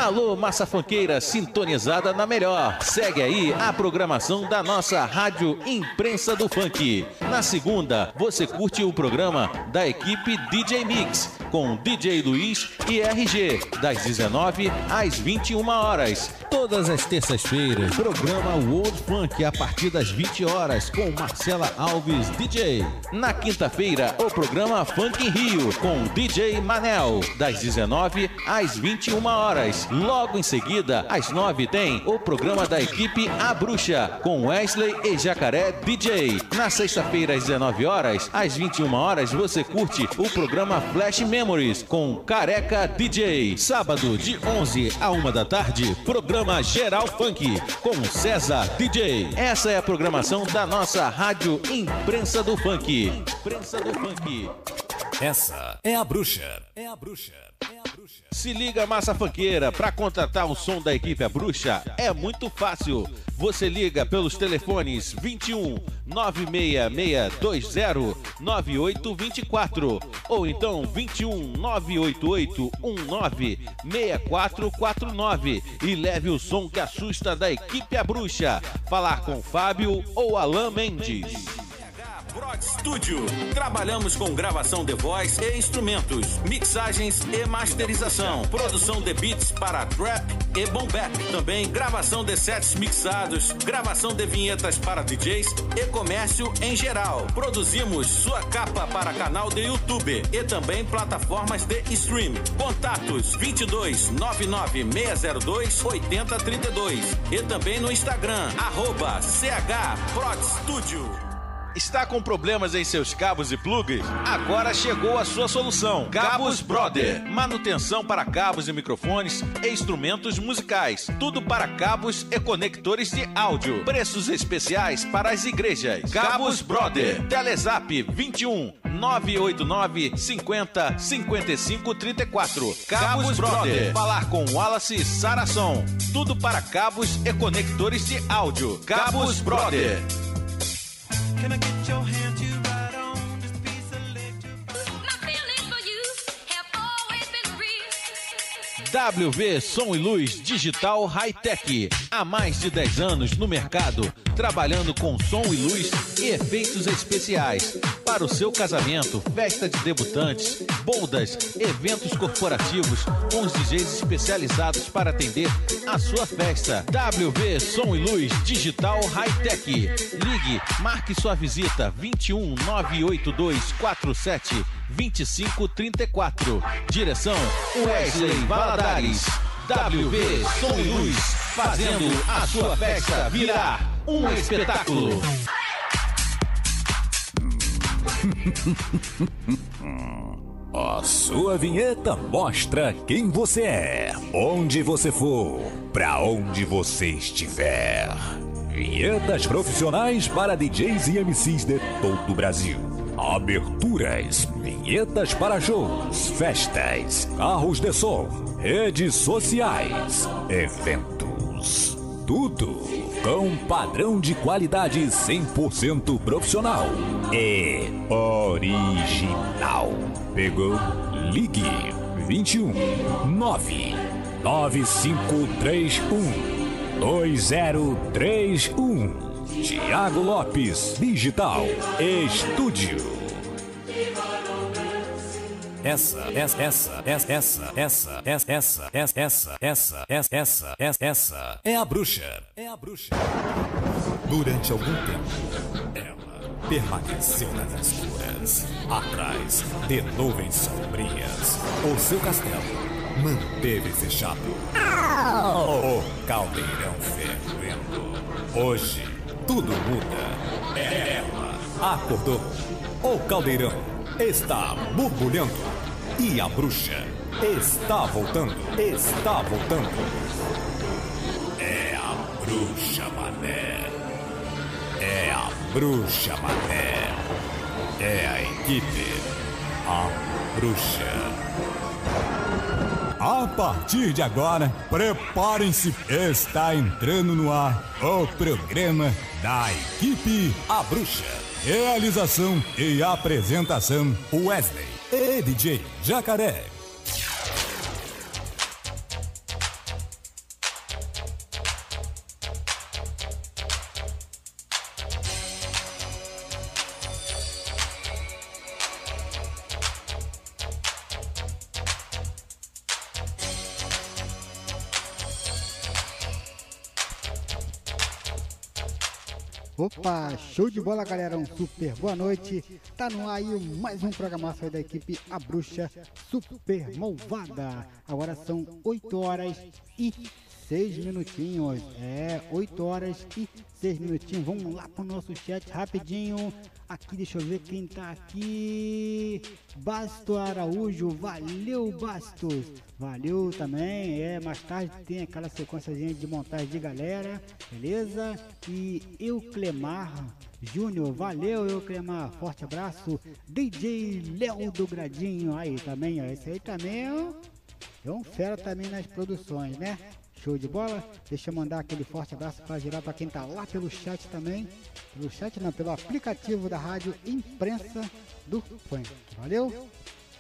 Alô, massa funkeira sintonizada na melhor. Segue aí a programação da nossa Rádio Imprensa do Funk. Na segunda, você curte o programa da equipe DJ Mix, com DJ Luiz e RG, das 19 às 21 horas. Todas as terças-feiras, programa World Funk a partir das 20 horas, com Marcela Alves DJ. Na quinta-feira, o programa Funk em Rio, com DJ Manel, das 19 às 21 horas. Logo em seguida, às 9 tem o programa da equipe A Bruxa, com Wesley e Jacaré DJ. Na sexta-feira, às 19 horas, às 21 horas, você curte o programa Flash Memories, com Careca DJ. Sábado, de 11 a 1 da tarde, programa Geral Funk, com César DJ. Essa é a programação da nossa Rádio Imprensa do Funk. Imprensa do Funk. Essa é a Bruxa. É a Bruxa. É a Bruxa. Se liga, massa funkeira, para contratar o som da equipe A Bruxa é muito fácil. Você liga pelos telefones 21 96620 9824 ou então 21 988 19 6449 e leve o som que assusta da equipe A Bruxa. Falar com Fábio ou Alan Mendes. Prod Studio. Trabalhamos com gravação de voz e instrumentos, mixagens e masterização, produção de beats para trap e boom bap. Também gravação de sets mixados, gravação de vinhetas para DJs e comércio em geral. Produzimos sua capa para canal de YouTube e também plataformas de stream. Contatos 22 99 602 8032 e também no Instagram @CHProdStudio. Está com problemas em seus cabos e plugs? Agora chegou a sua solução. Cabos Brother. Manutenção para cabos e microfones e instrumentos musicais. Tudo para cabos e conectores de áudio. Preços especiais para as igrejas. Cabos Brother. Telezap 21 989 50 55 34. Cabos Brother. Falar com Wallace Sarasson. Tudo para cabos e conectores de áudio. Cabos Brother. Can I get your hand to ride on this piece of electric? My feelings for you have always been real. WV Som e Luz Digital High-Tech. Há mais de 10 anos no mercado, trabalhando com som e luz e efeitos especiais. Para o seu casamento, festa de debutantes, boldas, eventos corporativos, com os DJs especializados para atender a sua festa. WV Som e Luz Digital High-Tech. Ligue, marque sua visita 21 982 47 2534. Direção Wesley Valadares. WV Som e Luz, fazendo a sua festa virar um espetáculo. A sua vinheta mostra quem você é, onde você for, pra onde você estiver. Vinhetas profissionais para DJs e MCs de todo o Brasil. Aberturas, vinhetas para shows, festas, carros de som, redes sociais, eventos. Tudo com padrão de qualidade 100% profissional e original. Pegou? Ligue 21 99531 2031. Tiago Lopes Digital Estúdio. Essa é a Bruxa. É a Bruxa. Durante algum tempo, ela permaneceu nas escuras, atrás de nuvens sombrias. O seu castelo manteve fechado. O caldeirão fervendo. Hoje, tudo muda. Ela acordou. O caldeirão está borbulhando. E a bruxa está voltando. Está voltando. É a bruxa, mané. É a bruxa, mané. É a equipe. A bruxa. A partir de agora, preparem-se. Está entrando no ar o programa da equipe A Bruxa. Realização e apresentação: Wesley e DJ Jacaré. Opa, show de bola, galera, um super boa noite. Tá no ar aí mais um programaço aí da equipe A Bruxa Super Malvada. Agora são 8 horas e 6 minutinhos. 8 horas e 6 minutinhos. Vamos lá pro nosso chat rapidinho. Aqui, deixa eu ver quem tá aqui. Basto Araújo, valeu Bastos. Valeu também, mais tarde tem aquela sequenciazinha de montagem de galera, beleza? E Euclemar Júnior, valeu Euclemar, forte abraço. DJ Léo do Gradinho, aí também, ó, esse aí também é um fera também nas produções, né? Show de bola? Deixa eu mandar aquele forte abraço para geral, para quem tá lá pelo chat também. Pelo chat não, pelo aplicativo da Rádio Imprensa do Funk. Valeu?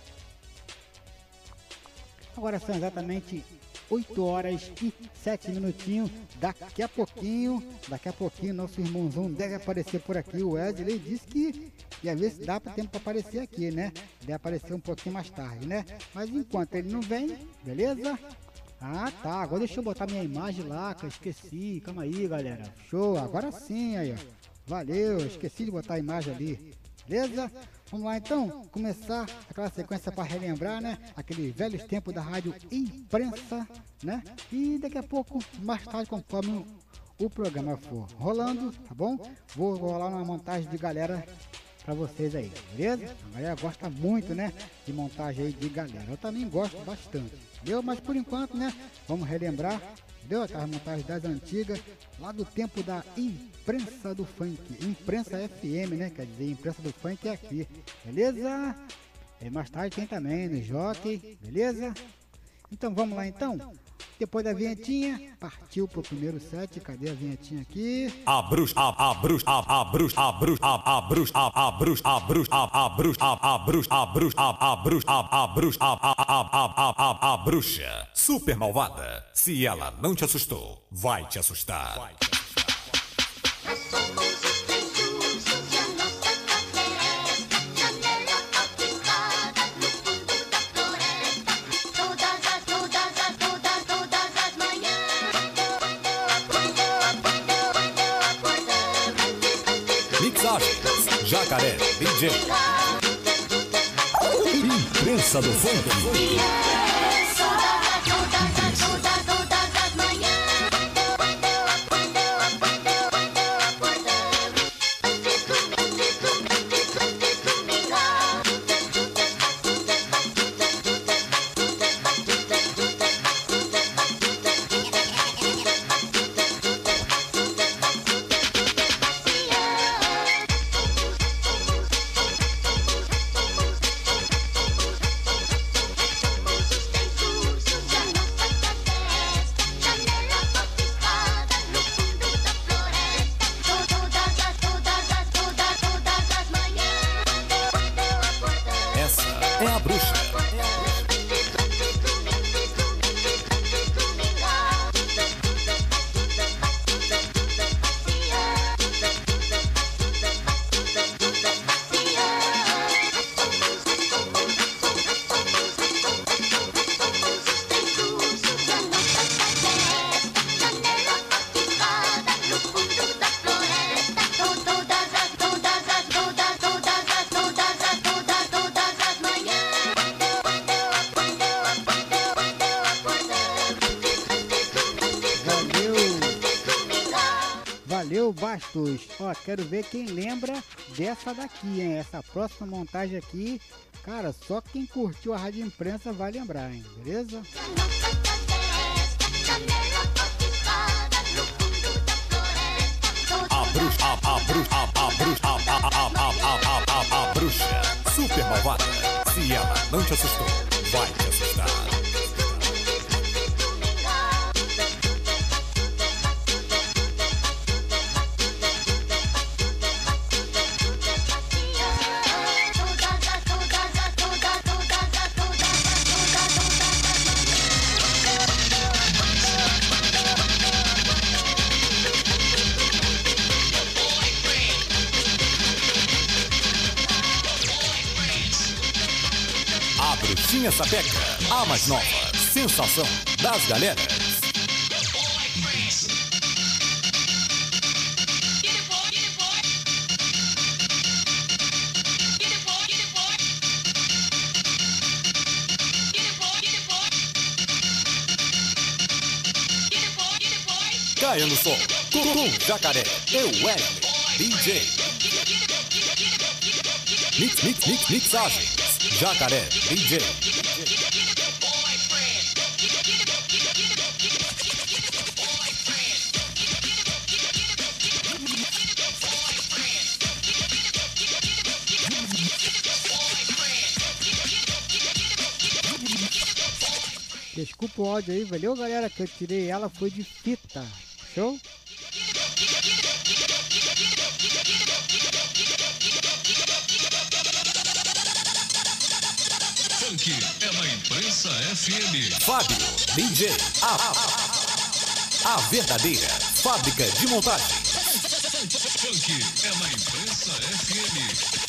Agora são exatamente 8 horas e 7 minutinhos. Daqui a pouquinho, nosso irmãozão deve aparecer por aqui. O Wesley disse que ia ver se dá para tempo para aparecer aqui, né? Deve aparecer um pouquinho mais tarde, né? Mas enquanto ele não vem, beleza? Ah, tá. Agora deixa eu botar minha imagem lá, que eu esqueci. Calma aí, galera. Show. Agora sim, aí, ó. Valeu. Esqueci de botar a imagem ali. Beleza? Vamos lá, então. Começar aquela sequência para relembrar, né? Aqueles velhos tempos da Rádio Imprensa, né? E daqui a pouco, mais tarde, conforme o programa for rolando, tá bom? Vou rolar uma montagem de galera pra vocês aí, beleza? A galera gosta muito, né, de montagem aí de galera. Eu também gosto bastante, entendeu? Mas por enquanto, né, vamos relembrar, entendeu? Aquelas montagens das antigas, lá do tempo da Imprensa do Funk, Imprensa FM, né, quer dizer, Imprensa do Funk é aqui, beleza? E mais tarde tem também no Jockey, beleza? Então vamos lá então. Depois da vinhetinha, partiu pro primeiro set. Cadê a vinhetinha aqui? A bruxa, a bruxa, a bruxa, a bruxa, a bruxa, a bruxa, a bruxa, a bruxa, a bruxa, a bruxa, a bruxa, a bruxa, a bruxa super malvada. Se ela não te assustou, vai te assustar. Jacaré, DJ. Imprensa do Funk. Todas as manhãs. Bastos, ó, quero ver quem lembra dessa daqui, hein? Essa próxima montagem aqui, cara, só quem curtiu a Rádio Imprensa vai lembrar, hein? Beleza? A bruxa, a bruxa, a bruxa, a bruxa super malvada. Se ela não te assustou, vai te assustar. Bruxinha Sapeca, a mais nova sensação das galeras. Caia no som. Com Jacaré. Eu, DJ. Mixagens. Jacaré. DJ. Desculpa o áudio aí, valeu galera, que eu tirei ela, foi de fita. Show? Funk é na Imprensa FM. Fábio, DJ. A verdadeira fábrica de montagem. Funk é na Imprensa FM.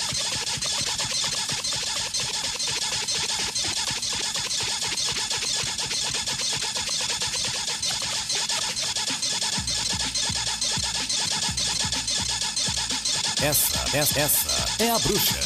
Essa é a bruxa.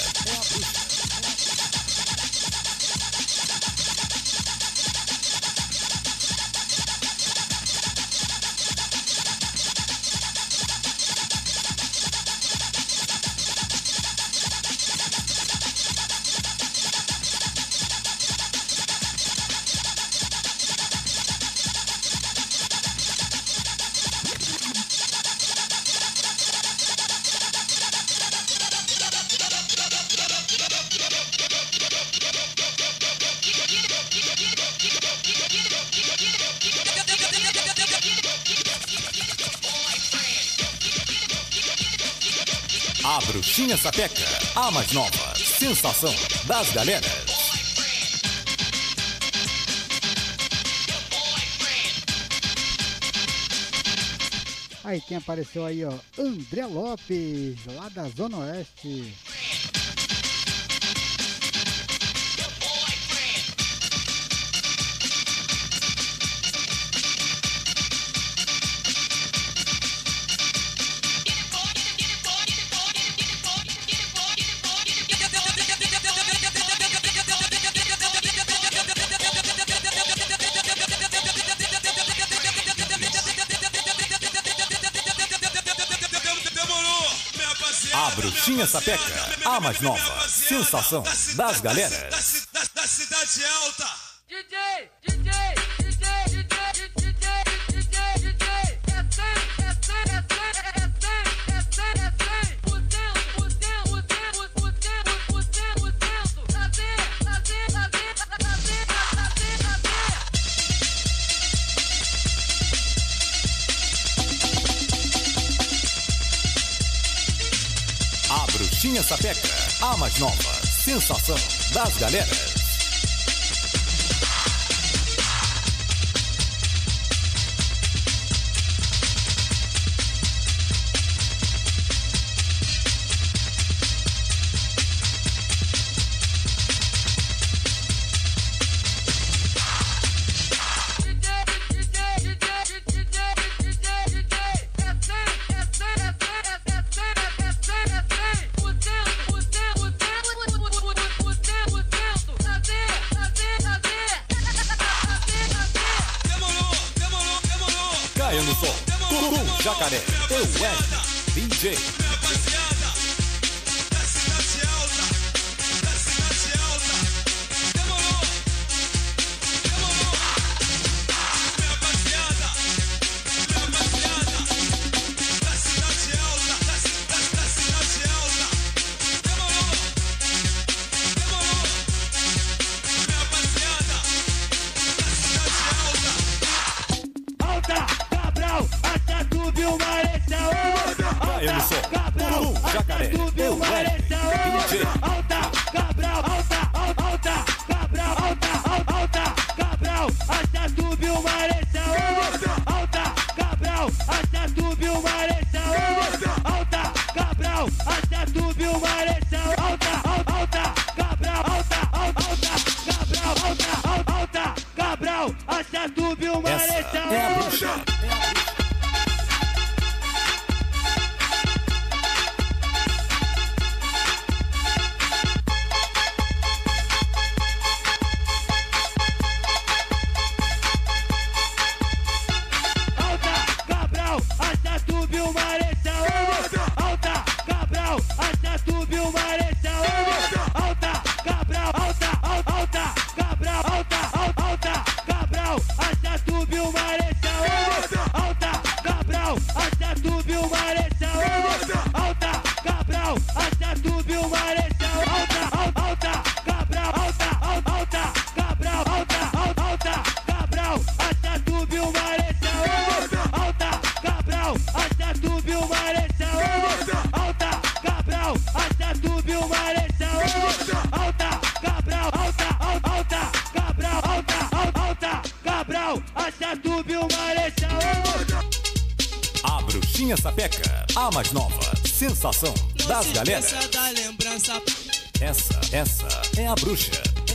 A Bruxinha Sapeca, a mais nova sensação das galeras. Aí quem apareceu aí, ó, André Lopes, lá da Zona Oeste. A Bruxinha Sapeca, a mais nova sensação das galeras. Da cidade alta. A Bruxinha Sapeca, a mais nova sensação das galeras. Caia no som, com Jacaré, eu, DJ. Caia no som, com Jacaré, eu, DJ. Alta, Cabral, alta, Cabral, alta, Cabral, Achatuba e o Marechal. Alta, Cabral, Achatuba e o Marechal. Alta, Cabral, Achatuba e o Marechal. Alta, Cabral, alta, Cabral, Achatuba e o Marechal. Essa é a bruxa. Bruxinha Sapeca, a mais nova sensação das galeras. Da lembrança. Essa é a bruxa.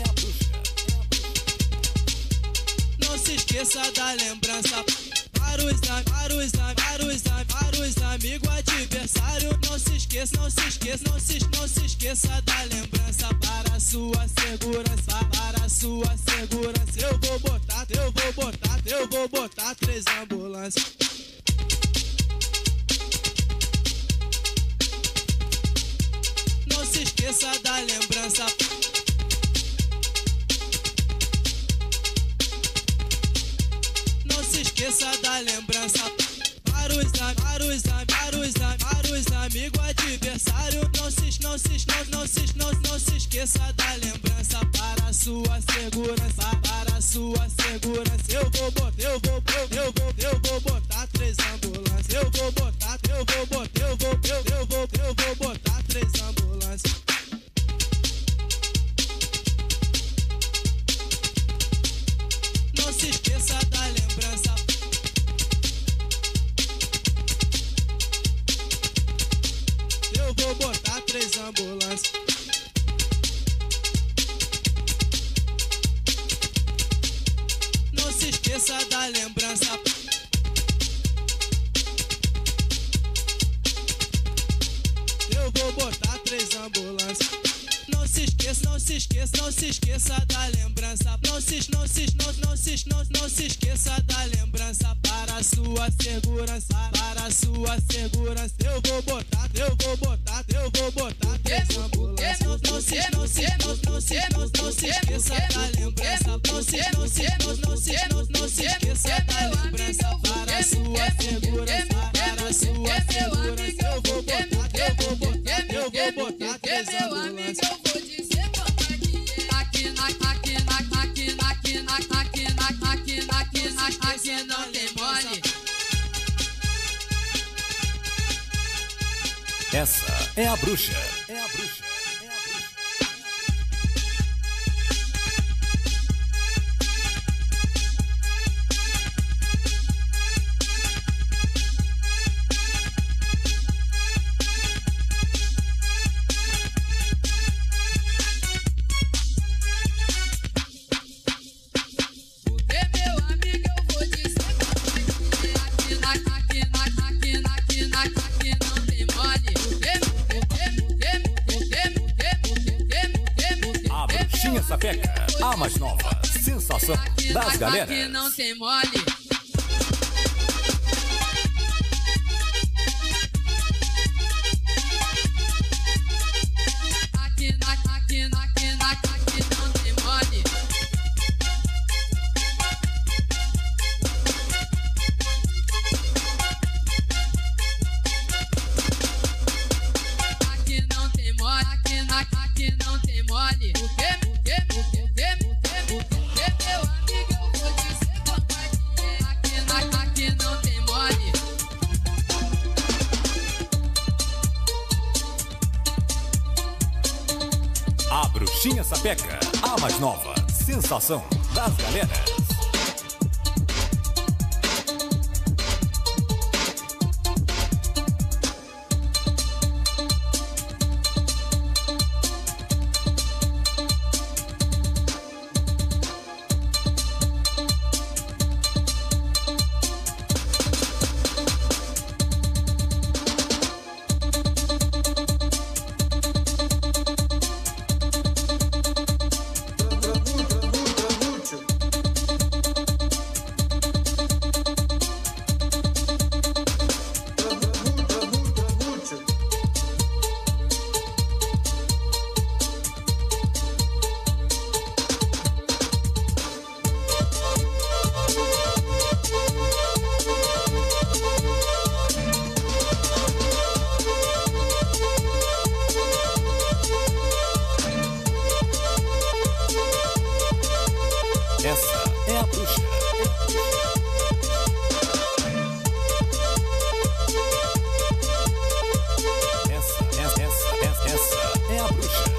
Não se esqueça da lembrança. Para os amigos adversários. Não se esqueça da lembrança. Para a sua segurança. Eu vou botar 3 ambulâncias. Não se esqueça da lembrança. Não se esqueça da lembrança. Para os amigos adversários. Não se esqueça da lembrança. Para a sua segurança. Eu vou botar 3 ambulâncias. Eu vou botar 3 ambulâncias. Não se esqueça da lembrança. Eu vou botar 3 ambulâncias. Não se esqueça da lembrança. Eu vou botar 3 ambulâncias. Não se esqueça da lembrança. Não se esqueça da lembrança. Para a sua segurança. Eu vou botar 3 ambulâncias. Não se esqueça da lembrança. Não se esqueça da lembrança. Para a sua segurança. Eu vou botar 3 ambulâncias. Aqui não tem mole. Essa é a bruxa. Sapeca, a mais nova sensação das galeras. Aqui não tem mole. Aqui não tem mole. Aqui não tem mole. Aqui não tem mole. O quê? Meu amigo, eu vou dizer compadinha. Aqui não tem mole. A Bruxinha Sapeca, a mais nova sensação das galeras. Essa é a bruxa. Essa é a bruxa.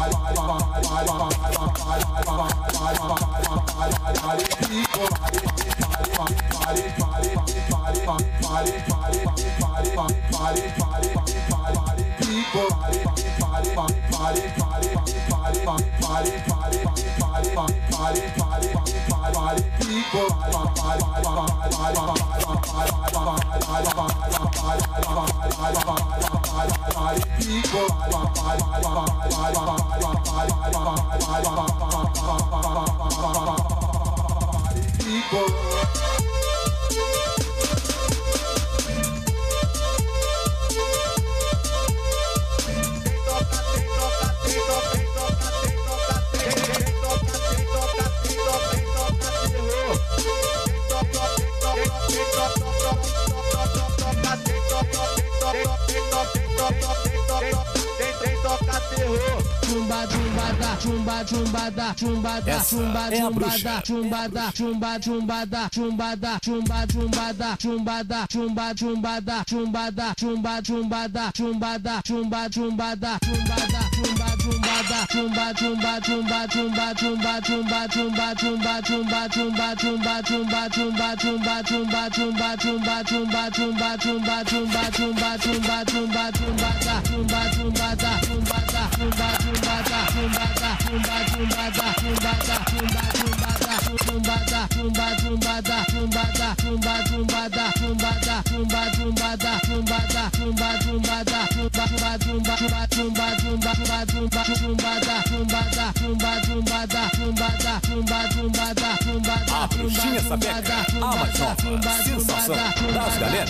A bruxinha sapeca, a mais nova sensação das galeras.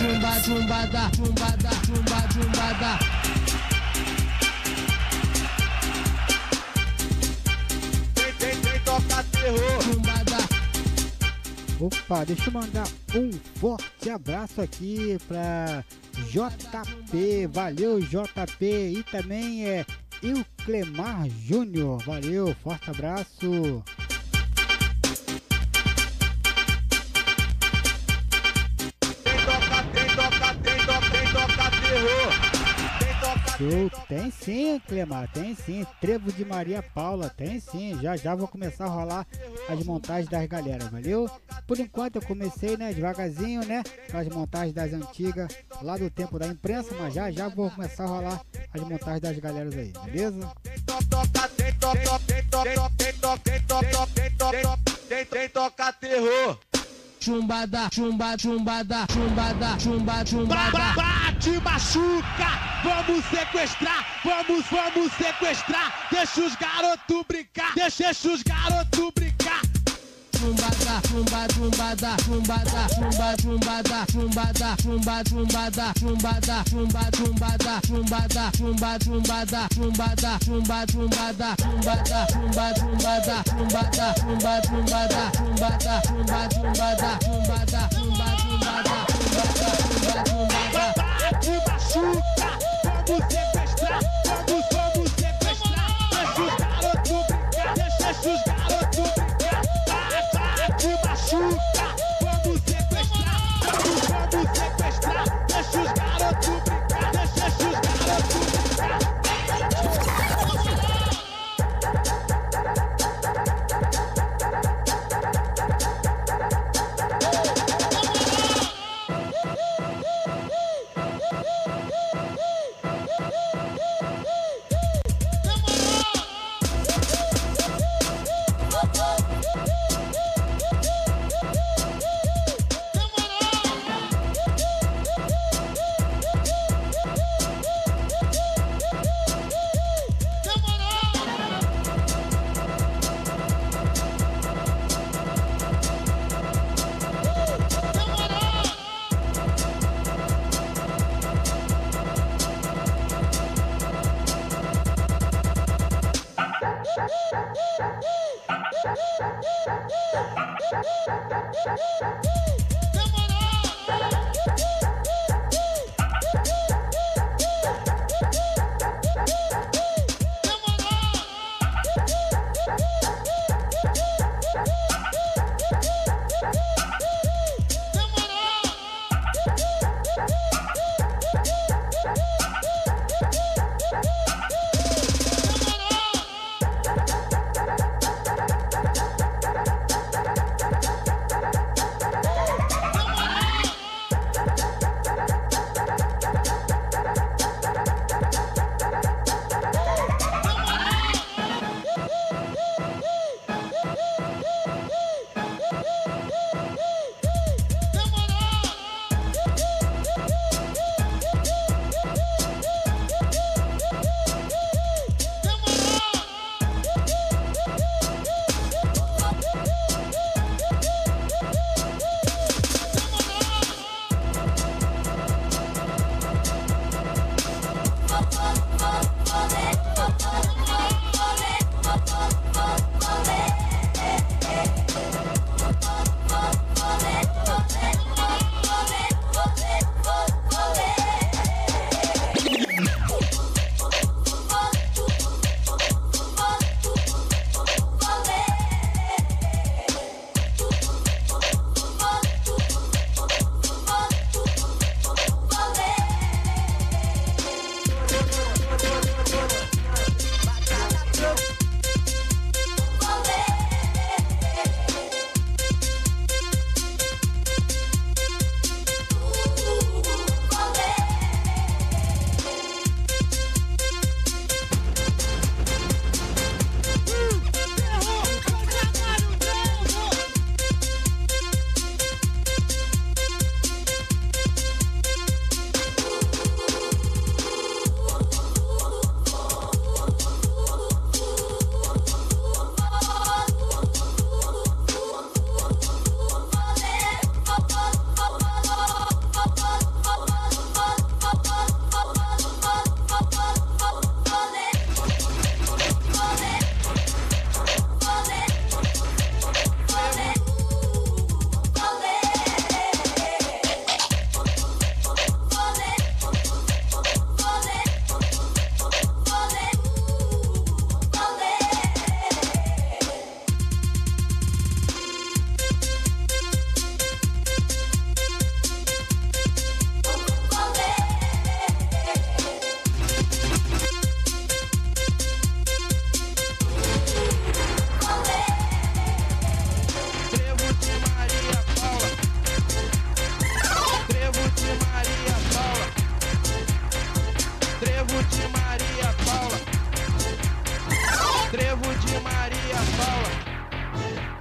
Opa, deixa eu mandar um forte abraço aqui pra JP, valeu JP, e também é Euclemar Júnior, valeu, forte abraço. Show, tem sim, Clemar, tem sim. Trevo de Maria Paula, tem sim. Já vou começar a rolar as montagens das galera, valeu? Por enquanto eu comecei, né, devagarzinho, né, com as montagens das antigas, lá do tempo da imprensa, mas já vou começar a rolar as montagens das galeras aí, beleza? Quem toca terror. Chumbada, chumbada. Bate, machuca, vamos sequestrar. Deixa os garotos brincar. Chumbada.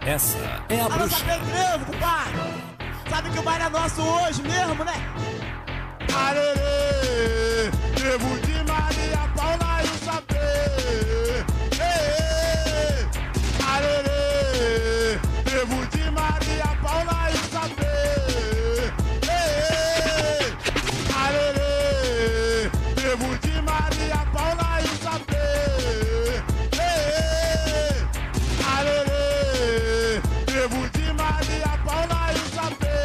Essa é a Alô, bruxa. Sapê Trevo, compadre. Sabe que o baile é nosso hoje mesmo, né? Arerê, Trevo de Maria Paula e o Sapê. Arerê, Trevo de Maria Paula e o Sapê. Arerê, Trevo de Maria Paula e o Sapê. Arerê, Trevo de Maria Paula e o Sapê.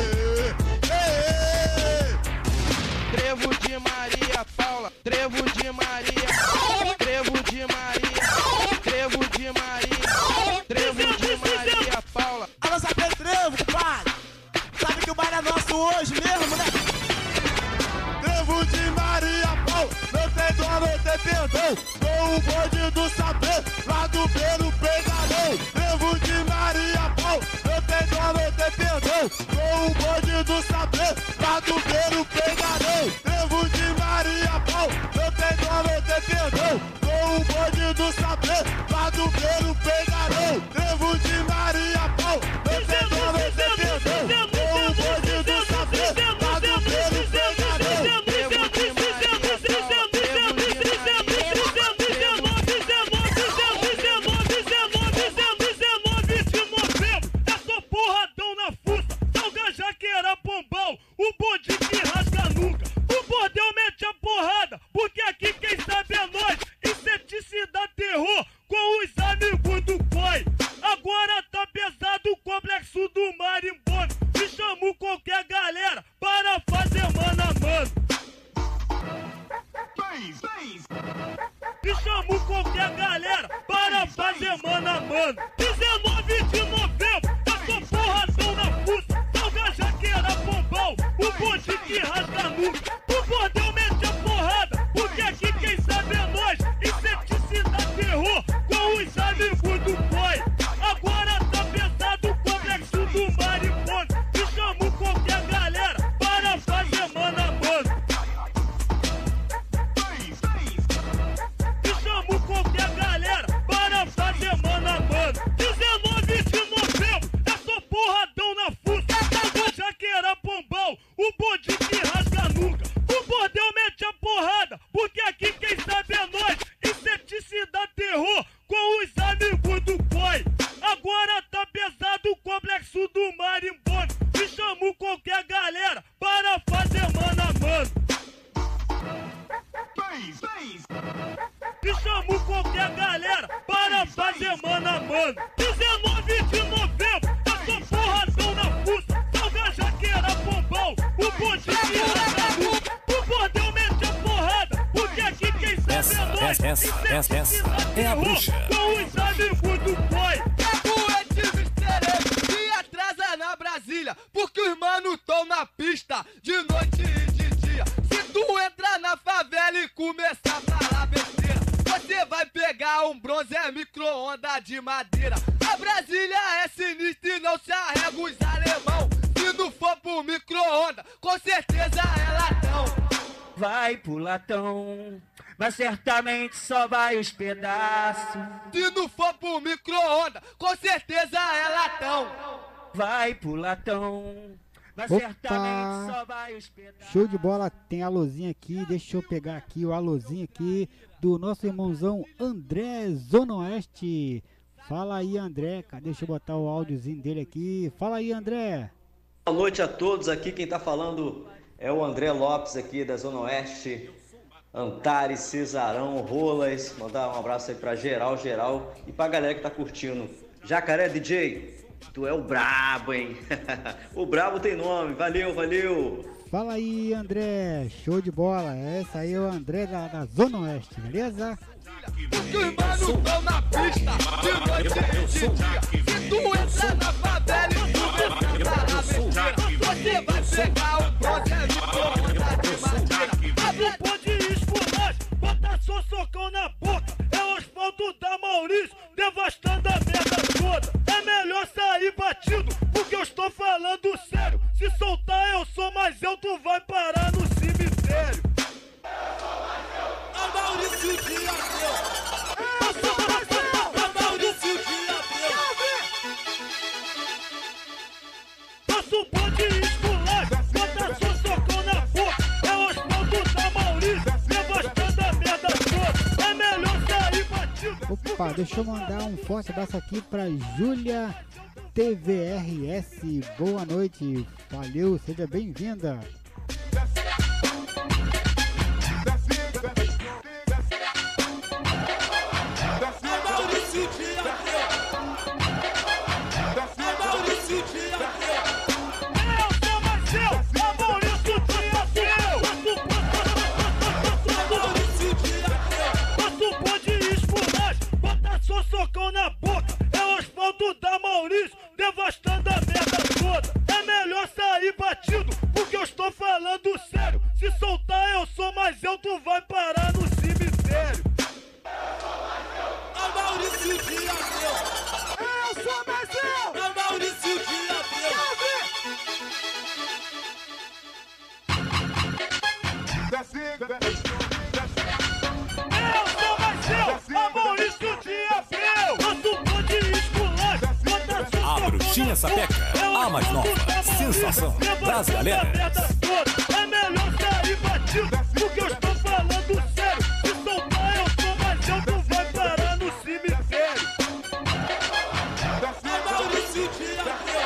Trevo de Maria Paula, trevo de Maria, trevo de Maria, trevo de Maria, trevo de Maria Paula. Alô, Sapê Trevo, compadre. Sabe que o baile é nosso hoje mesmo, né? Trevo de Maria Paula, não tem dó, não tem perdão. Com o bonde do Sapê, lá do Pelo Pegadão. Trevo de Maria Paula, não tem dó, não tem perdão. Com o bonde do Sapê, lá do Pelo Pegadão. Trevo de Maria Paula, não tem dó, não tem perdão. Com o bonde do Sapê, lá do Pelo Pegadão. Trevo de Maria Paula, não tem dó, não tem perdão. Com o bonde do Sapê, lá do Pelo Pegadão. O bonde que rasga nunca, o bordel mete a porrada, porque aqui quem sabe é nós, inseticida terror com os amigos do COI. Agora tá pesado o complexo do marimbondo, e chamo qualquer galera para fazer mano a mano. E chamo qualquer galera para fazer mano a mano. 19 de novembro, eu tô porradão na fuça, salga jaqueira bombal, o bonde que rasga nunca, o bordel mete a porrada, porque aqui quem sabe é nós, inseticida terror com os amigos do COI. Agora tá pesado o complexo do marimbondo, e chamo qualquer galera para fazer mano a mano. E chamo qualquer galera para fazer mano a mano. 19 de novembro, eu tô porradão na fuça, salga jaqueira bombal, o bonde que rasga nunca, o bordel mete a porrada, porque aqui quem sabe é nós, inseticida terror com os amigos do COI. Agora tá pesado o complexo do marimbondo, e chamo qualquer galera para fazer mano a mano. E chamo qualquer galera para fazer mano a mano. 19 de novembro, eu tô porradão na fuça, salga jaqueira bombal, o bonde que rasga nunca, o bordel mete a porrada, porque aqui quem sabe é nós, Essa é a bruxa. com os amigos do COI. É de misterioso e atrasa na Brasília, porque os manos tão na pista de noite e de dia. Se tu entrar na favela e começar a falar besteira, você vai pegar um bronze, micro-onda de madeira. A Brasília é sinistra e não se arrega os alemão. Se não for pro micro-onda, com certeza é latão. Vai pro latão, mas certamente só vai os pedaços. Se não for pro micro-onda, com certeza é latão. Vai pro latão, mas certamente só vai os pedaços. Show de bola, tem alôzinho aqui, deixa eu pegar aqui o alôzinho aqui do nosso irmãozão André Zona Oeste. Fala aí, André, deixa eu botar o áudiozinho dele aqui. Fala aí, André. Boa noite a todos, aqui quem tá falando é o André Lopes aqui da Zona Oeste, Antares, Cesarão, Rolas. Mandar um abraço aí pra geral e pra galera que tá curtindo. Jacaré DJ, tu é o brabo, hein? O brabo tem nome, valeu. Fala aí, André, show de bola. Essa aí é o André da Zona Oeste, beleza? Porque os manos tão na pista de noite e de dia. Se tu entrar na favela e começar a falar besteira, você vai pegar um bronze micro-onda de madeira. Abre um pão de espumante, bota só socão na boca. É o asfalto da Maurício, devastando a merda toda. É melhor sair batido, porque eu estou falando sério. Se soltar eu sou mais eu, tu vai parar no cemitério. A Maurício Dias, Opa, deixa eu mandar um forte abraço aqui pra Júlia TVRS. Boa noite, valeu, seja bem-vinda. Socão na boca, é o asfalto da Maurício, devastando a merda toda. É melhor sair batido, porque eu estou falando sério. Se soltar eu sou mais eu, tu vai parar no cemitério. É Maurício Diabeu. Eu sou mais eu. É Maurício Diabeu. Eu sou mais eu. É Maurício Diabeu. A Bruxinha Sapeca, a mais nova sensação das galeras. É melhor sair batido, porque eu estou falando sério. Se soltar eu sou mais eu, tu vai parar no cemitério. É Maurício Diabeu.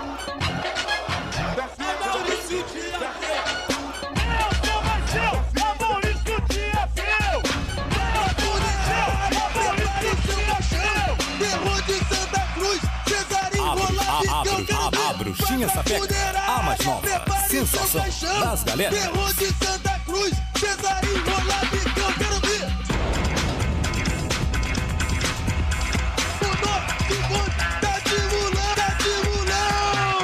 É Maurício Diabeu. Eu sou mais eu, é Maurício Diabeu. Terror de Santa Cruz, Cesarinho A Bruxinha Sapeca, a mais nova sensação das galeras. Terror de Santa Cruz, Cesarinho rolado, eu quero ver. O nosso bonde tá de mulão, tá de mulão.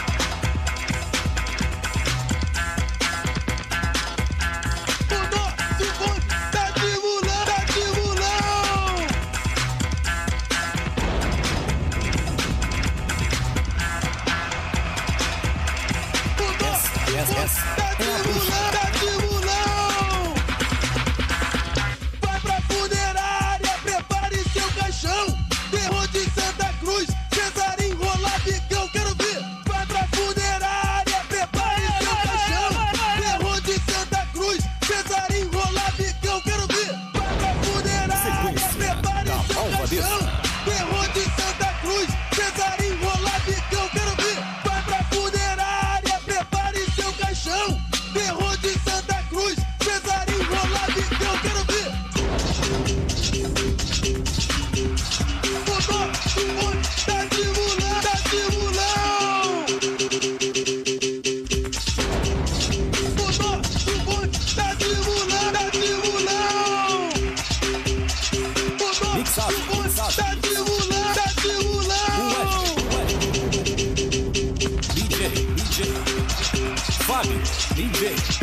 O nosso bonde tá de mulão, tá de mulão. Essa Tá de mulão. Vai pra funerária, prepare seu caixão. Terror de Santa Cruz, Cesarinho rolar bicão, quero ver. Vai pra funerária, prepare seu caixão. Terror de Santa Cruz, Cesarinho rolar bicão, quero ver. Vai pra funerária, prepare seu caixão. Terror de Santa Cruz, Cesarinho rolar bicão, quero ver. Vai pra funerária, prepare seu caixão. Terror de Santa Cruz, Cesarinho rolar bicão, quero ver. O nosso bonde tá de mulão, tá de mulão. O nosso bonde tá de mulão, tá de mulão. O nosso bonde tá de mulão, tá de mulão. DJ Fábio, DJ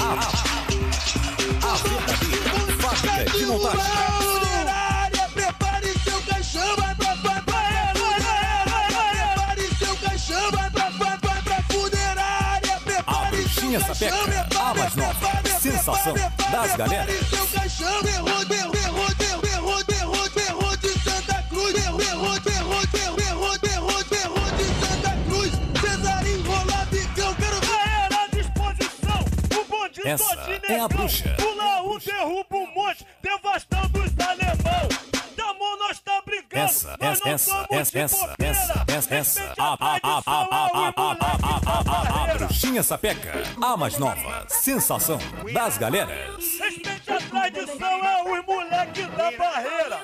a verdadeira fábrica de montagem. Funerária, prepare seu caixão, vai pra prepare seu caixão, vai pra funerária, prepare A Bruxinha Sapeca, a mais nova sensação das galeras. seu caixão, terror de Santa Cruz, terror de Santa Cruz, Cesarinho rolar bicão, quero ver. Era à disposição, o bonde Essa só de é a negão. bruxa. Pula um, derruba um monte, devastando os alemão. Da mão nós tá brigando, nós não somos de A Bruxinha Sapeca, a mais nova sensação das galeras. Respeite a tradição, é os moleque da barreira.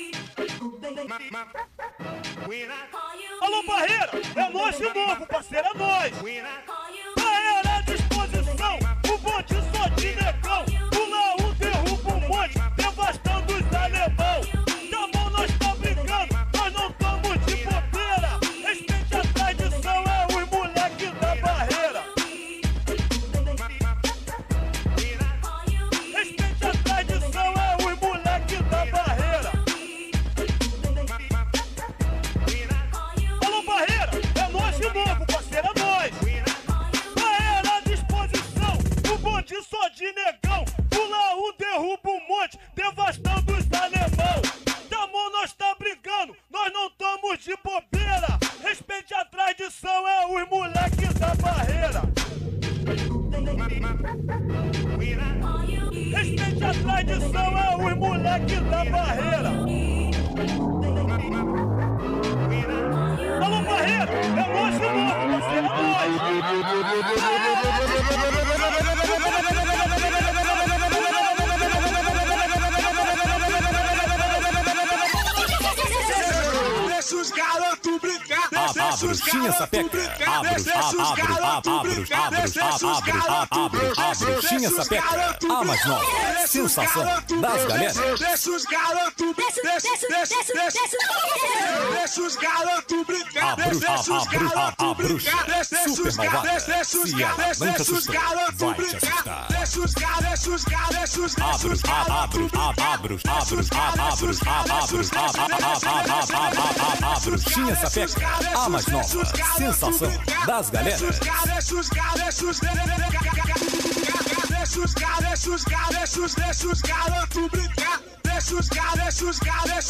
Alô, Barreira, é nós de novo, parceiro, é nós. Barreira à disposição, o bonde só de negão. Pula um, derruba um monte, devastando os alemão. Da mão nós tá brigando, nós não estamos de bobeira. Respeite a tradição, é os moleque da barreira. Respeite a tradição, é os moleque da barreira. Alô, Barreira, é nós de novo, parceiro, é nós. Barreira à disposição, o bonde só de negão. Pula um, derruba um monte, devastando os alemão. Da mão nós tá brigando, nós não estamos de bobeira. Respeite a tradição, é os moleque da barreira. Respeite a tradição, é os moleque da barreira. Alô, Barreto, é nós de novo, você é Deixa os garotos brincar. A bruxinha sapeca. A bruxinha sapeca. A mais nova. Sensação das galeras. Deixa os garotos brincar. Deixa os garotos brincar. A bruxa super malvada. Se ela não te assustou, vai te assustar. Deixa os garotos A bruxinha sapeca. A mais nova. Sensação das galeras. Deixa os garotos brincar. Deixa os garotos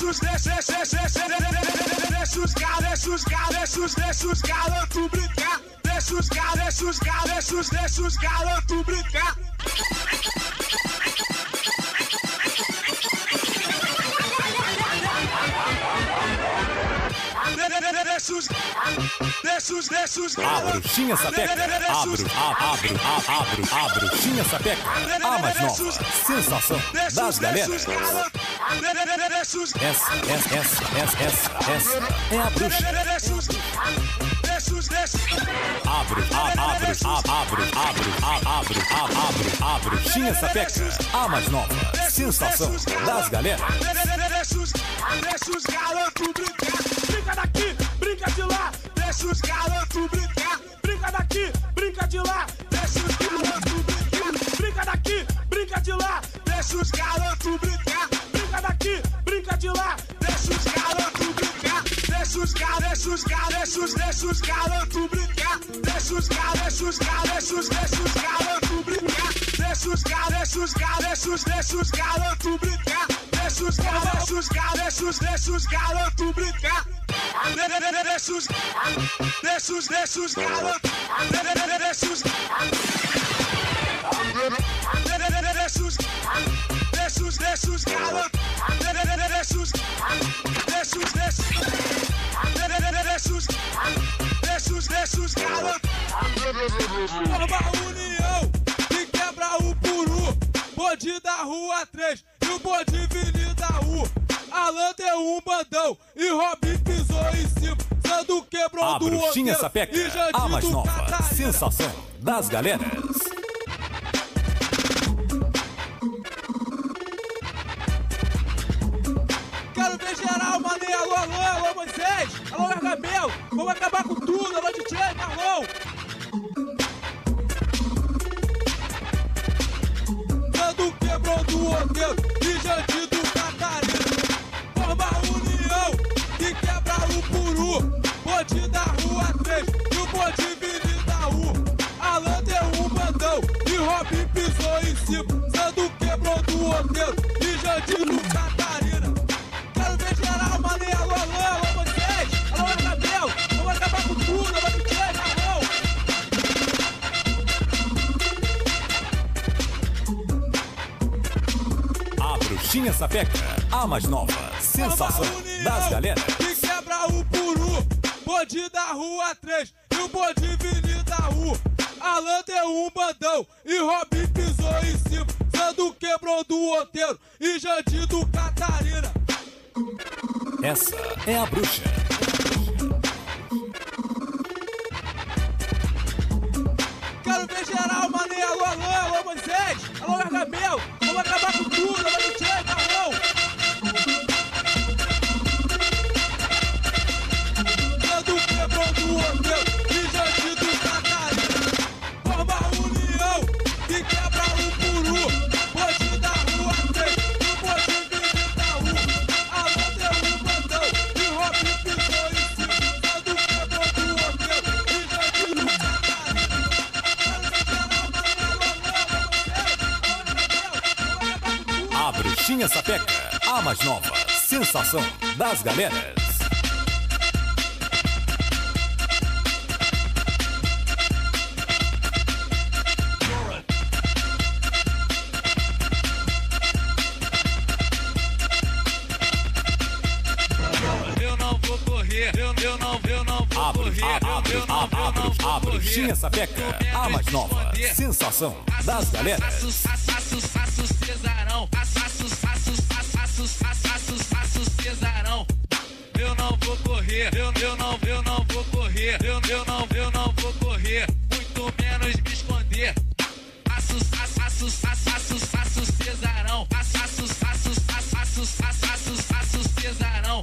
brincar. A bruxinha sapeca. A bruxinha sapeca. A mais nova. Sensação das galeras. Essa é a bruxa. A bruxinha sapeca. A mais nova. Sensação das galeras. Deixa os garotos brincar. Brinca daqui, brinca de lá. Deixa os garotos brincar. Brinca daqui, brinca de lá. Deixa os garotos brincar. Brinca daqui, brinca de lá. Deixa os garotos brincar. Brinca daqui, brinca de lá. Deixa os garotos brincar. Deixa os garotos brincar. Deixa os garotos brincar. Deixa os garotos brincar. Deixa os garotos brincar. Forma a união que quebra o puru. Bode da rua 3 e o bode Avenida U. Alan deu um bandão e Robin pisou em cima. Sando quebrou A do bruxinha roteiro sapeca. e Jandir A mais do nova. Catarina. Sensação das galeras. Quero ver geral, mané. Alô, alô, alô, Moisés. Alô, Gargamel. Vamos acabar com tudo. Alô, DJ, Marlon. Sando quebrou do roteiro e Jandir do Catarina. Forma a união que quebra o puru. Bode da rua 3 e o bode Avenida U. Alan deu um bandão e Robin pisou em cima. Sando quebrou do roteiro e Jandir do Catarina. Quero ver geral, mané. Alô, alô, alô, vocês. Alô, Gabriel. Vamos acabar com tudo. Alô, DJ, Marlon. A bruxinha sapeca. A mais nova. Sensação das galeras. Que quebra o puru. Bode da rua 3 e o bode Avenida U. Alan deu um bandão e Robin pisou em cima. Sando quebrou do roteiro e Jandir do Catarina. Essa é a bruxa. Quero ver geral, mané. Alô, alô, alô, Moisés. Alô, Gargamel. Vamos acabar com tudo. Alô, DJ, Marlon. Sando quebrou do roteiro e Jandir do Catarina. Forma a união que quebra o puru. Bode da rua 3 e o bode Avenida U. Alan deu um bandão e Robin pisou em cima. Sando quebrou do roteiro e Jandir do Catarina. A bruxinha sapeca. A mais nova. Sensação das galeras. A Bruxinha Sapeca, a mais nova sensação das galeras. Cesarão, Cesarão. Eu não vou correr, eu não vou correr, eu não vou correr, muito menos me esconder. Cesarão, Cesarão.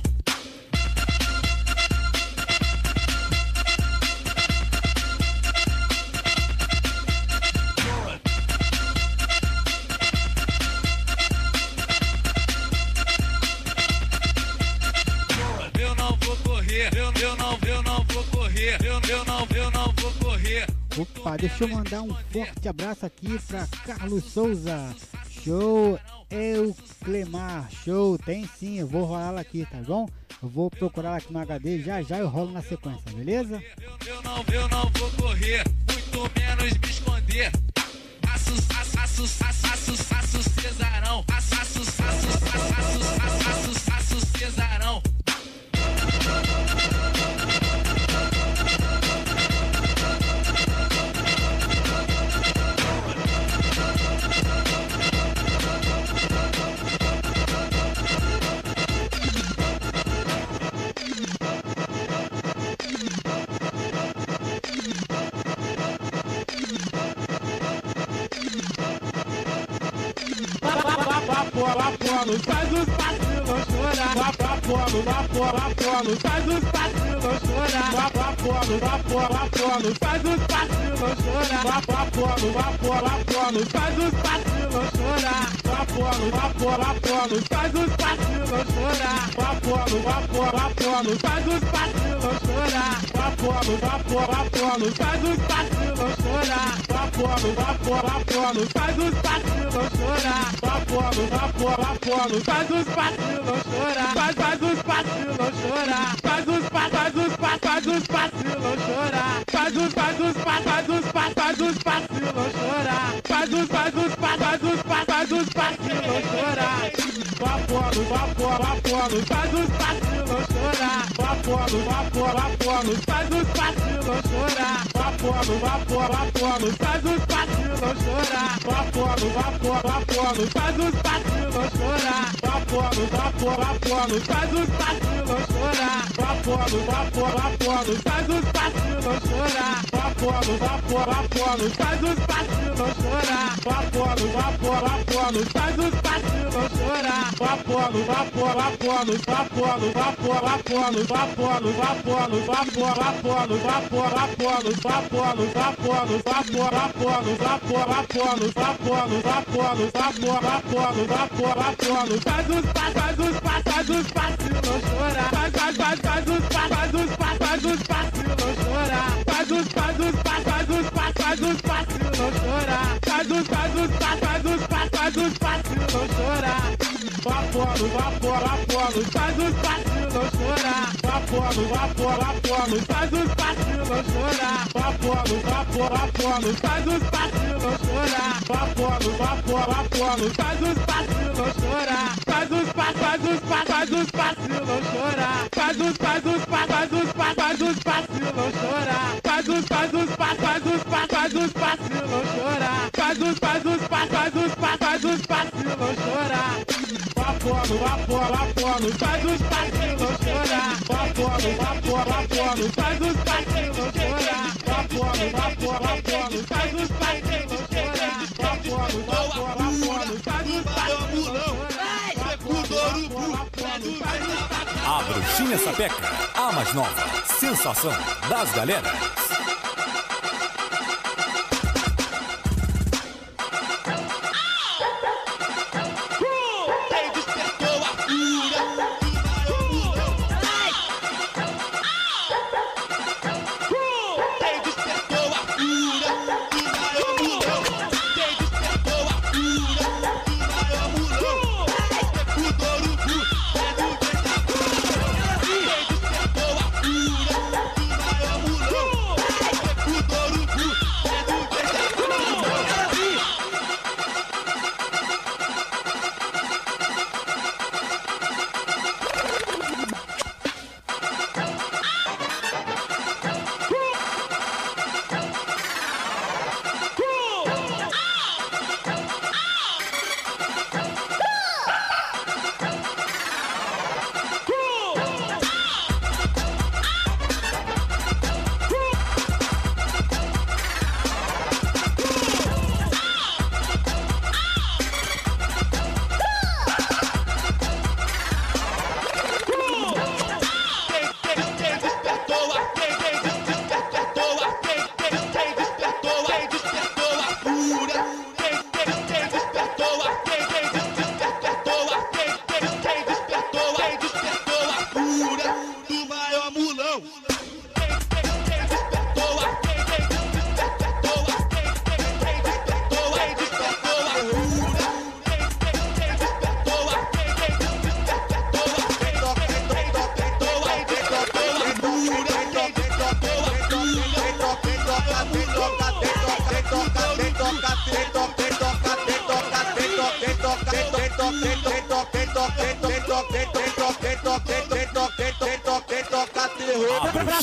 Eu não vou correr. Opa, deixa eu mandar um forte abraço aqui pra Carlos Souza. Show Euclemar, show, tem sim, eu vou rolar ela aqui, tá bom? Eu vou procurar ela aqui no HD, já eu rolo na sequência, beleza? Eu não vou correr, muito menos me esconder. Cesarão, Cesarão. Apolo, faz os vacilos chorar. Apolo, faz os vacilos chorar. Apolo, faz os vacilos chorar. Apolo, faz os vacilos chorar. Apolo, faz os vacilos chorar. Apolo, faz os vacilos chorar. Apolo, faz os vacilos chorar. Apolo, faz os vacilos chorar. Apolo, faz os vacilos chorar. Faz os vacilos chorar. Faz os vacilos chorar. Faz os vacilos chorar. Faz os vacilos chorar. Apolo, faz os vacilos chorar. Apolo, faz os vacilos chorar. Apolo, faz os vacilos chorar. Apolo, faz os vacilos chorar. Apolo, faz os vacilos chorar. Apolo, faz os vacilos chorar. Apolo, faz os vacilos chorar. Apolo, faz os vacilos chorar. Apolo, Apolo, faz os vacilos chorar. Apolo, faz os vacilos chorar. Apolo, faz os vacilos chorar. Apolo, faz os vacilos chorar. Faz os vacilos chorar. Faz os vacilos chorar. Faz os vacilos chorar. Faz os vacilos chorar. Apolo, faz os vacilos chorar. Apolo, faz os vacilos chorar. Apolo, faz os vacilos chorar. Apolo, faz os vacilos chorar. A Bruxinha Sapeca, a mais nova sensação das galeras.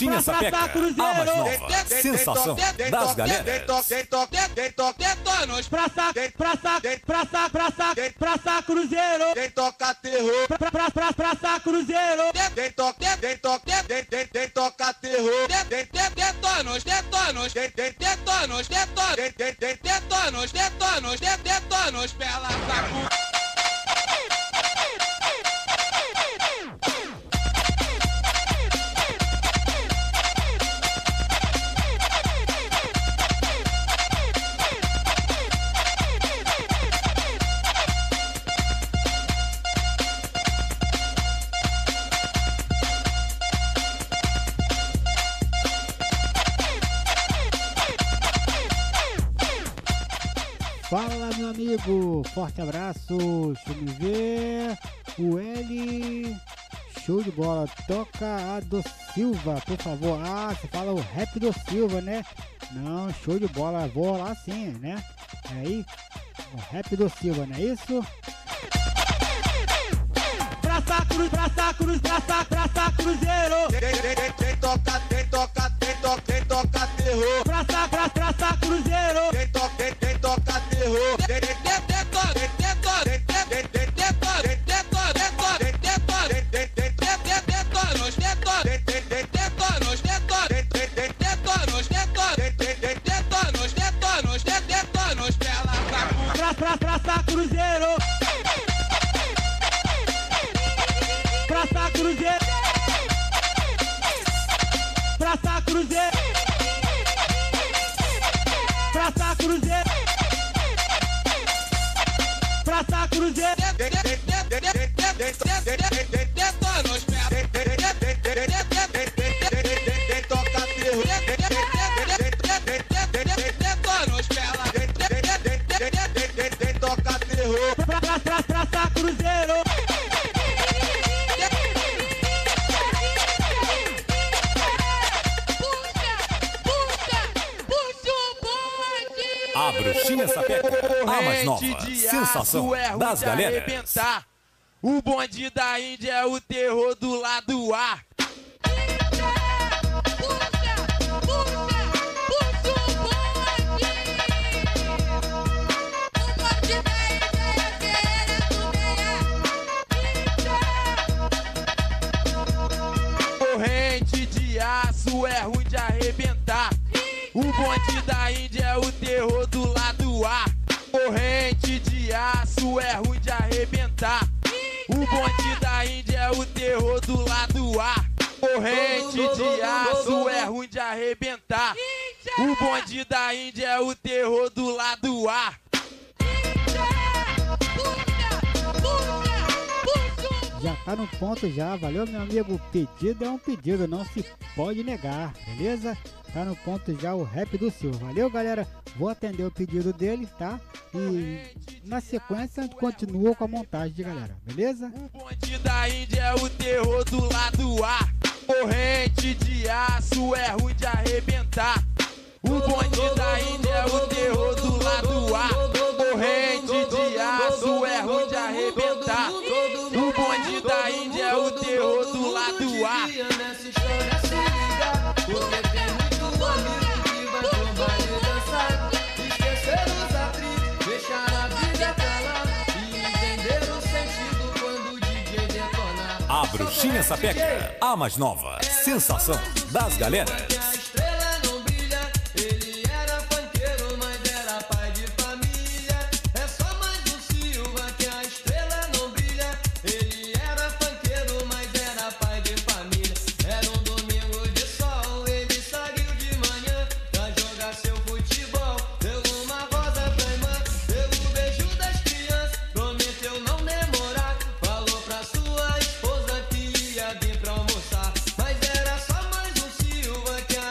Bruxinha Sapeca, a mais nova sensação das galeras. Detonos, praça Cruzeiro. Quem toca terror, praça Cruzeiro. Quem toca terror. Detonos, pela saco. Fala, meu amigo, forte abraço. Deixa eu me ver. O L, show de bola. Toca a do Silva, por favor. Ah, você fala o rap do Silva, né? Não, show de bola. Vou lá sim, né? Aí, o rap do Silva, não é isso? Praça Cruzeiro. Quem toca terror. Praça Cruzeiro. Quem toca terror. Praça Cruzeiro. Praça Cruzeiro. Praça Cruzeiro. Praça Cruzeiro. Praça Cruzeiro. Detonos, quem toca terror. Detonos, pela. Quem toca terror. Praça Cruzeiro. A Bruxinha Sapeca, a mais nova sensação das galeras. O bonde da Índia é o terror do lado A. Corrente de aço é ruim de arrebentar. O bonde da Índia é o terror do lado A. Corrente de aço é ruim de arrebentar. O bonde da Índia é o terror do lado A. Corrente de aço é ruim de arrebentar. O bonde da Índia é o terror do lado A. Já tá no ponto já, valeu, meu amigo. Pedido é um pedido, não se pode negar, beleza? Tá no ponto já o rap do Silva. Valeu, galera. Vou atender o pedido dele, tá? E na sequência a gente continua com a montagem de galera, beleza? O bonde da Índia é o terror do lado A. Corrente de aço é ruim de arrebentar. O bonde da Índia é o terror do lado A. Corrente de aço é ruim de arrebentar. O bonde da Índia é o terror do lado A. Nessa história se liga, porque tem muito amigo que vai pro baile dançar. Esquecer os atritos, deixar a vida pra lá e entender o sentido quando o DJ detonar. A Bruxinha Sapeca, a mais nova sensação das galeras. Sua esposa que ia vir pra almoçar, mas era só mais um Silva que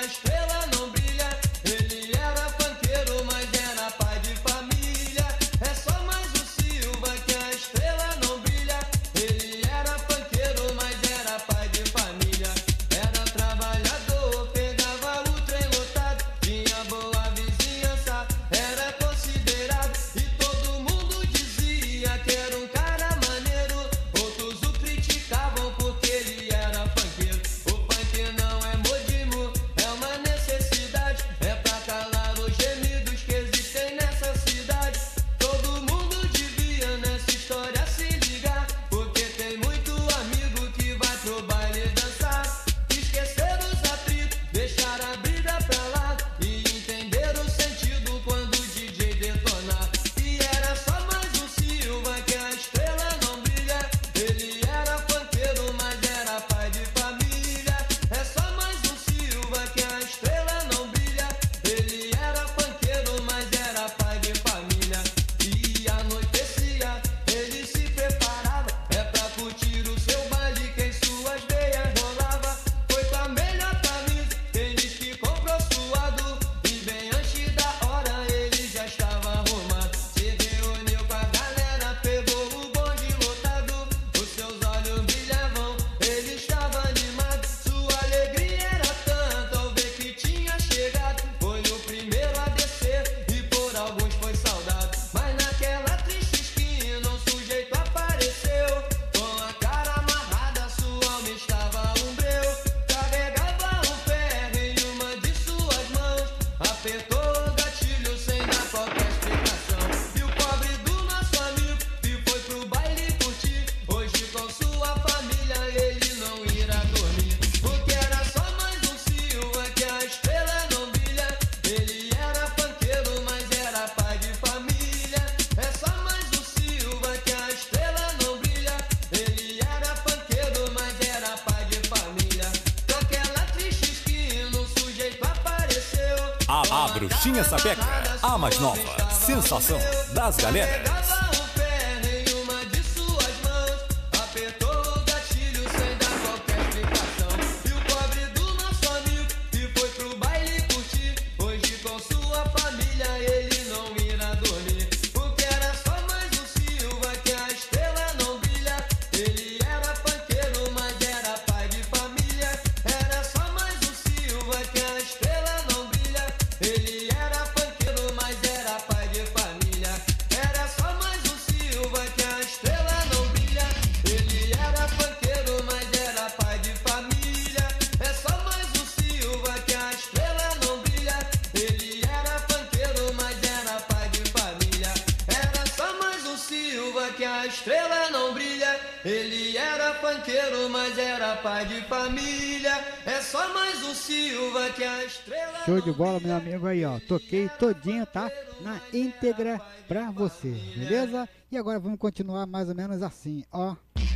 Bruxinha Sapeca, a mais nova sensação das galeras. Nenhuma de suas mãos apertou o gatilho sem dar qualquer explicação. E o pobre do nosso amigo que foi pro baile curtir, hoje com sua família ele não irá dormir. Porque era só mais um Silva que a estrela não brilha. Ele era funkeiro, mas era pai de família. Era só mais um Silva que a estrela não brilha. Ele era funkeiro, mas era pai de família. Era só mais um Silva que a estrela não brilha. Ele era funkeiro, mas era pai de família. É só mais um Silva que a estrela não brilha. Ele era funkeiro, mas era pai de família. Era só mais um Silva que a estrela não brilha. Ele era funkeiro, mas era pai de família. É só mais um Silva que a estrela. Show de bola, meu amigo aí, ó. Toquei todinho, tá? Na íntegra pra você, beleza? E agora vamos continuar mais ou menos assim, ó.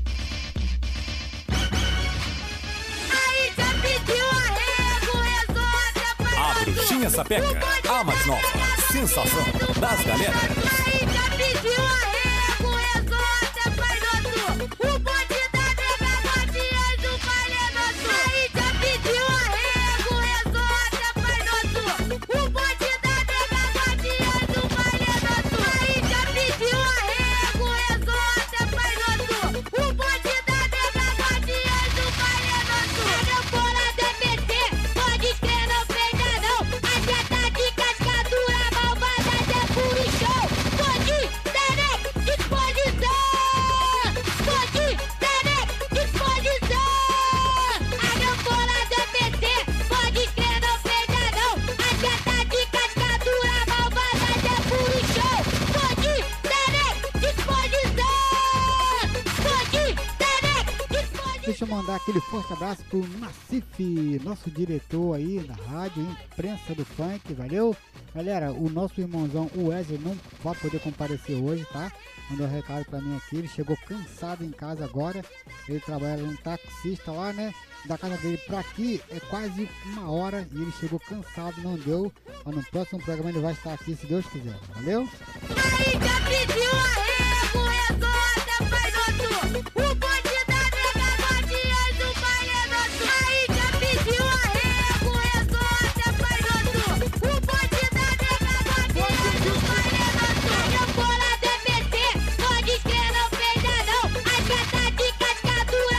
Aí já pediu arrego, rezou até pai A Bruxinha Sapeca, a mais nova sensação das galeras. Aí já pediu arrego, rezou até pai nosso. O bonde da nega Matias do baile é nosso. Aí já pediu arrego, rezou até pai nosso. O bonde da nega Matias do baile é nosso. Aí já pediu arrego, rezou até pai nosso. O bonde da nega Matias do baile é nosso. A gambola DPT, pode crer, não pega não. A jeta de cascadura malvada é puro show. Bonde, Derek, disposição. Bonde, Derek, disposição. A gambola DPT, pode crer, não pega não. A jeta de cascadura malvada é puro show. Bonde, Derek, disposição. Bonde, Derek, disposição. Deixa eu mandar aquele forte abraço pro Nassif, nosso diretor aí da rádio Imprensa do Funk, valeu? Galera, o nosso irmãozão, o Wesley, não vai poder comparecer hoje, tá? Mandou um recado pra mim aqui, ele chegou cansado em casa agora, ele trabalha um taxista lá, né? Da casa dele pra aqui é quase 1 hora e ele chegou cansado, não deu, mas no próximo programa ele vai estar aqui, se Deus quiser, valeu? Aí já pediu arrego, rezou até pai nosso. O bonde da nega Matias do baile é nosso. Aí já pediu arrego, rezou até pai nosso. O bonde da nega Matias do baile é nosso. A gambola DPT, pode crer, não peida não. A jeta de cascadura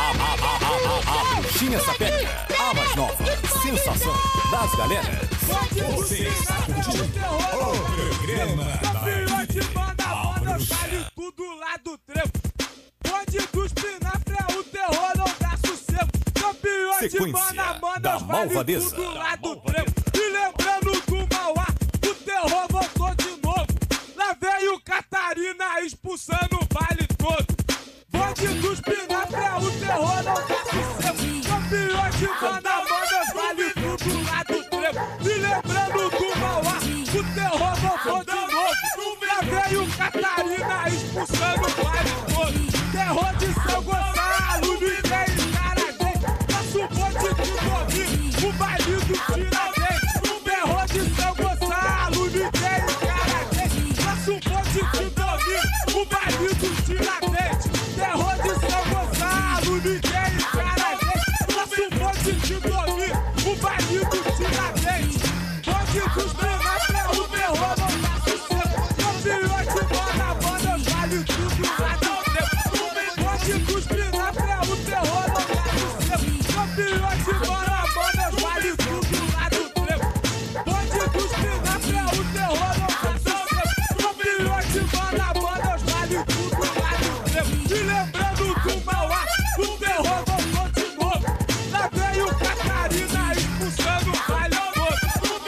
A Bruxinha Sapeca, a mais nova sensação das galeras. Você está curtindo o programa da Campeote manda, vale tudo lá do trevo. Bonde dos pinafre é o terror, não dá sossego. Campeote Sequência da vale malvadeza. tudo lá do trevo. E lembrando do Mauá, o terror voltou de novo. Lá veio Catarina expulsando o baile todo. Bonde dos pinafre é o terror, não dá sossego. Campeote manda, vale tudo lá do trevo. E lembrando do Mauá, o terror voltou de novo. Lá veio Catarina expulsando o baile todo. Terror de São Gonçalo, ninguém encara gente. Nosso bonde de dormir, o baile do Tiradentes. Terror de São Gonçalo, ninguém encara gente. Nosso bonde de dormir, o baile do Tiradentes. Terror de São Gonçalo, ninguém encara gente. Nosso bonde de dormir, o baile do Tiradentes. Bonde dos menores é o terror, não dá sossego. Campeote banda, vale tudo lá do trevo. Bonde dos menores é o terror, não dá sossego. Campeote banda, vale tudo lá do trevo. Bonde dos menores é o terror, não dá sossego. Campeote banda, vale tudo lá do trevo. E lembrando do Mauá, o terror voltou de novo. Lá veio Catarina expulsando o baile todo.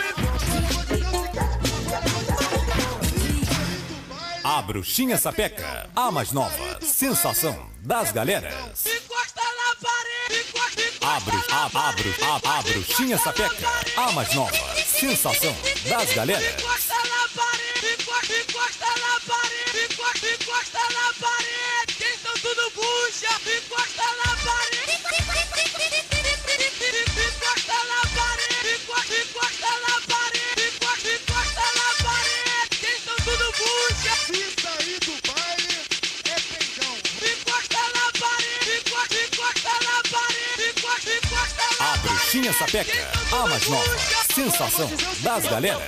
A Bruxinha Sapeca, a mais nova sensação das galeras. Encosta na parede, A Bruxinha Sapeca, a mais nova sensação das galeras. encosta na parede, encosta na parede, encosta na parede. Quem são tudo bucha, encosta na parede. Encosta na parede, encosta na parede, encosta Bruxinha Sapeca, a mais nova sensação das galeras.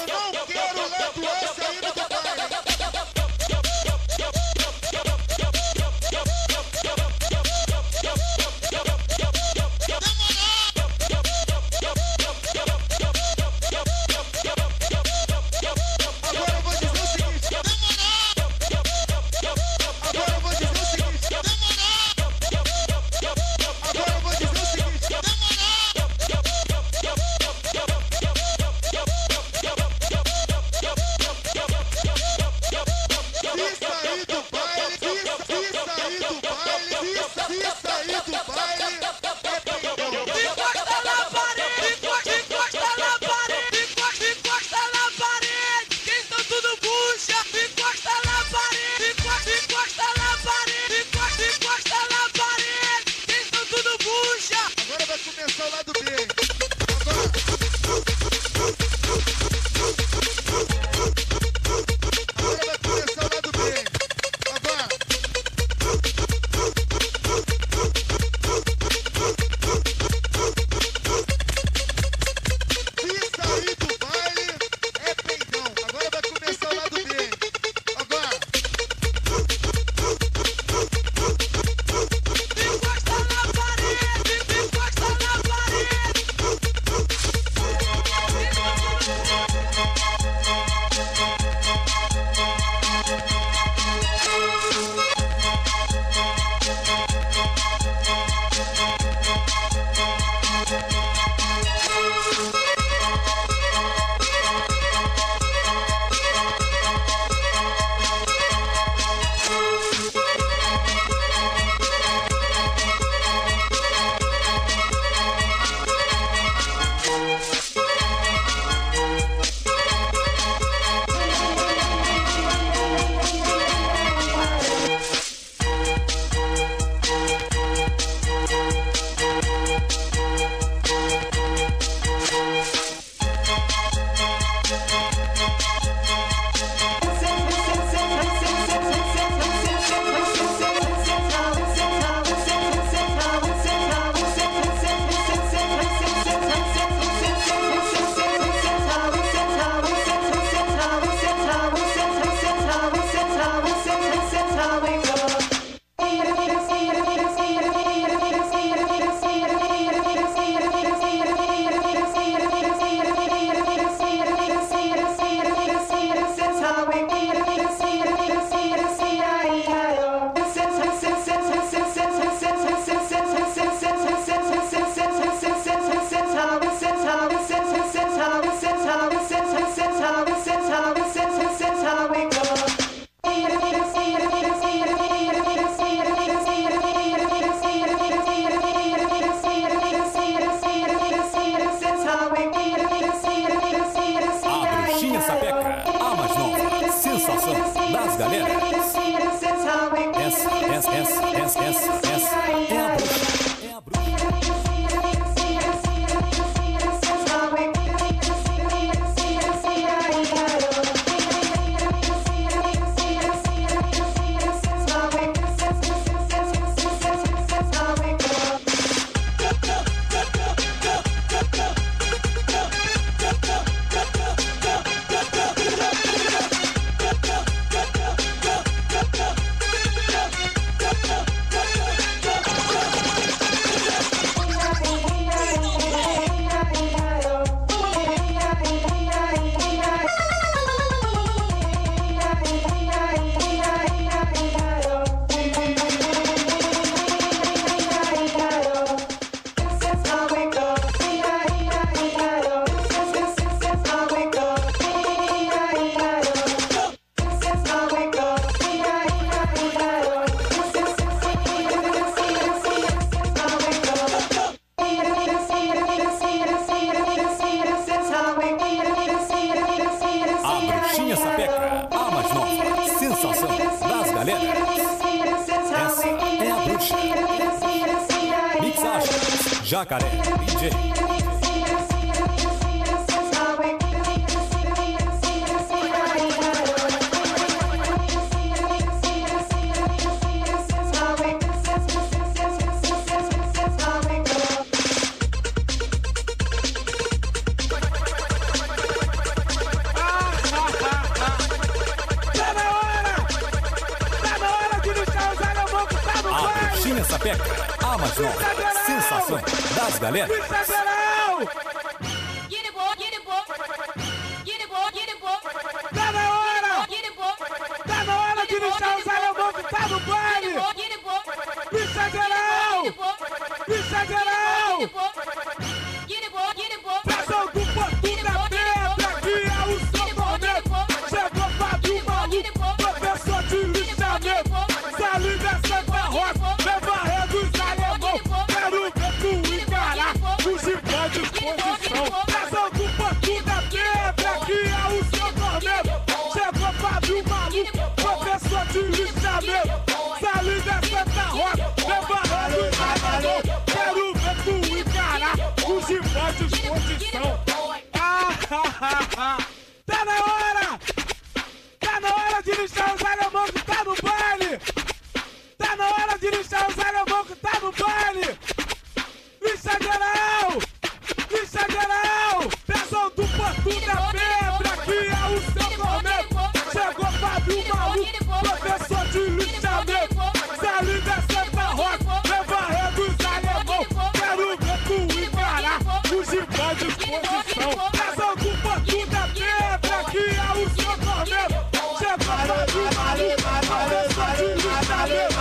Jacaré, DJ. Coxinha Sapeca, a maior sensação das galeras. Tá na hora! Tá na hora de deixar os alemão que tá no baile! Bicha geral! Bicha geral! Pressão do Porto da Pedra, que é o seu torneio! Chegou Fábio Maluco, professor de lixamento! Salida Santa Rosa, leva ré dos alemão! Quero ver tu encarar os gigantes de posição! Pressão do Porto da Pedra, que é o seu torneio! Chegou Fábio Maluco, professor de lixamento! Salida Santa Rosa, leva ré dos alemão! Quero ver tu encarar os gigantes de posição! Tá na hora! Tá na hora de lixar os alemão que tá no baile! Tá na hora de lixar os alemão que tá no baile! Lixa geral! Lixa geral! Pressão do Porto da Pedra, que é o seu torneio! Chegou Fábio Maluco, professor de lixamento! Salida Santa Rosa, leva ré dos alemão! Quero ver tu encarar os gigantes de posição! Pressão do Porto da Pedra, que é o seu torneio! Chegou Fábio Maluco, professor de lixamento!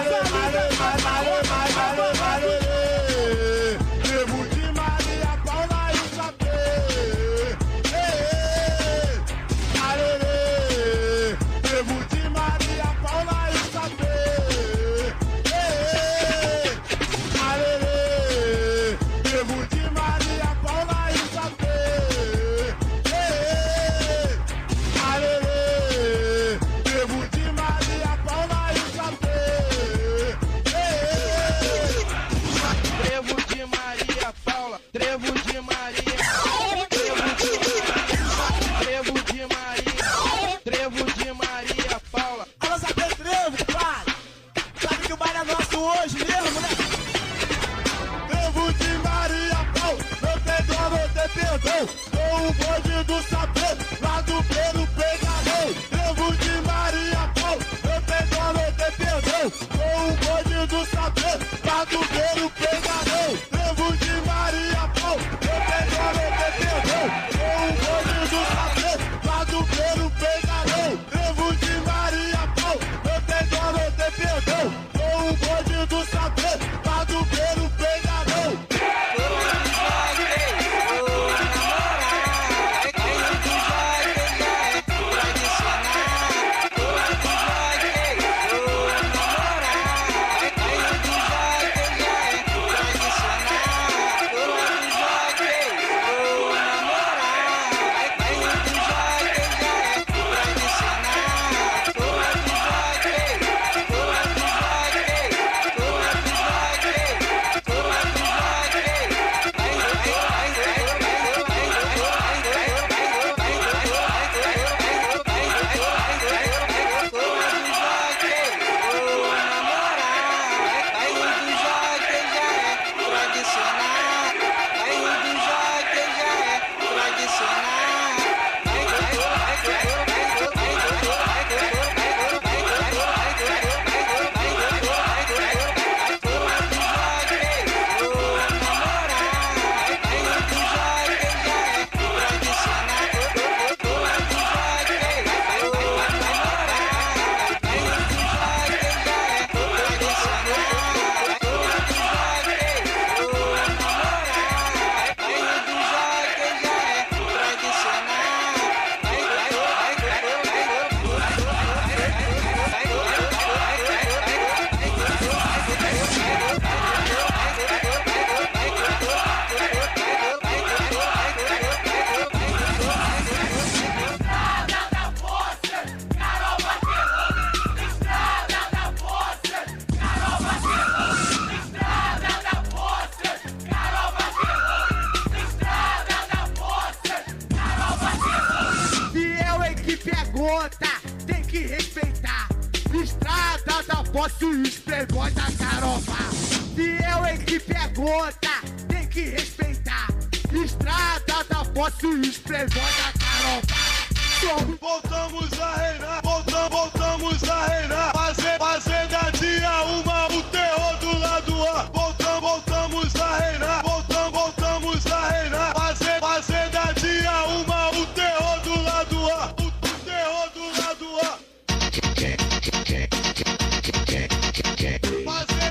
Trevo de Maria Paula e Sapê. Trevo de Maria Paula e Sapê. Trevo de Maria Paula e Sapê. Trevo de Maria Paula e Sapê. Trevo de Maria Paula, trevo de Maria, trevo de Maria, trevo de Maria Paula. Alô, sabe trevo, pai? Sabe que o baile é nosso hoje mesmo, né? Trevo de Maria Paula, não tem dó, não tem perdão. Com o bonde do sapê, lá do Peru pegadão. Trevo de Maria Paula, não tem dó, não tem perdão. Com o bonde do sapê, lá do Peru pegadão. Trevo de Maria Paula, não tem dó, não tem perdão. Com o bonde do sapê, lá do Peru pegadão. Trevo de Maria Paula, não tem dó, não tem perdão. Com o bonde do sapê, lá do Peru pegadão. Tem que respeitar. Estrada da Posse e os playboys da Caropa. Fiel equipe é gota, tem que respeitar. Estrada da Posse e os playboys da Caropa. Voltamos a reinar, voltamos a reinar. Fazenda dia uma, o terror do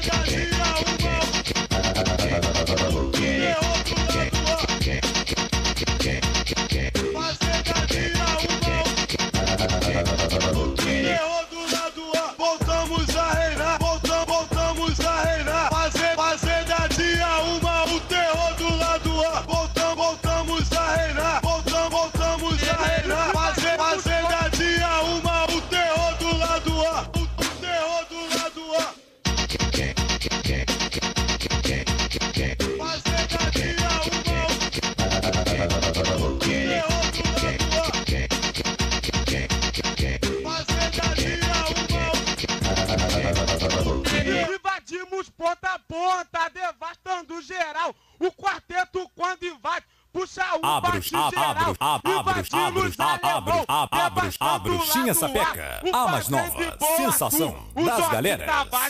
Invadimos ponta a ponta, devastando geral. O quarteto quando invade, puxa um bate geral. A bruxinha sapeca, a mais nova sensação das galeras.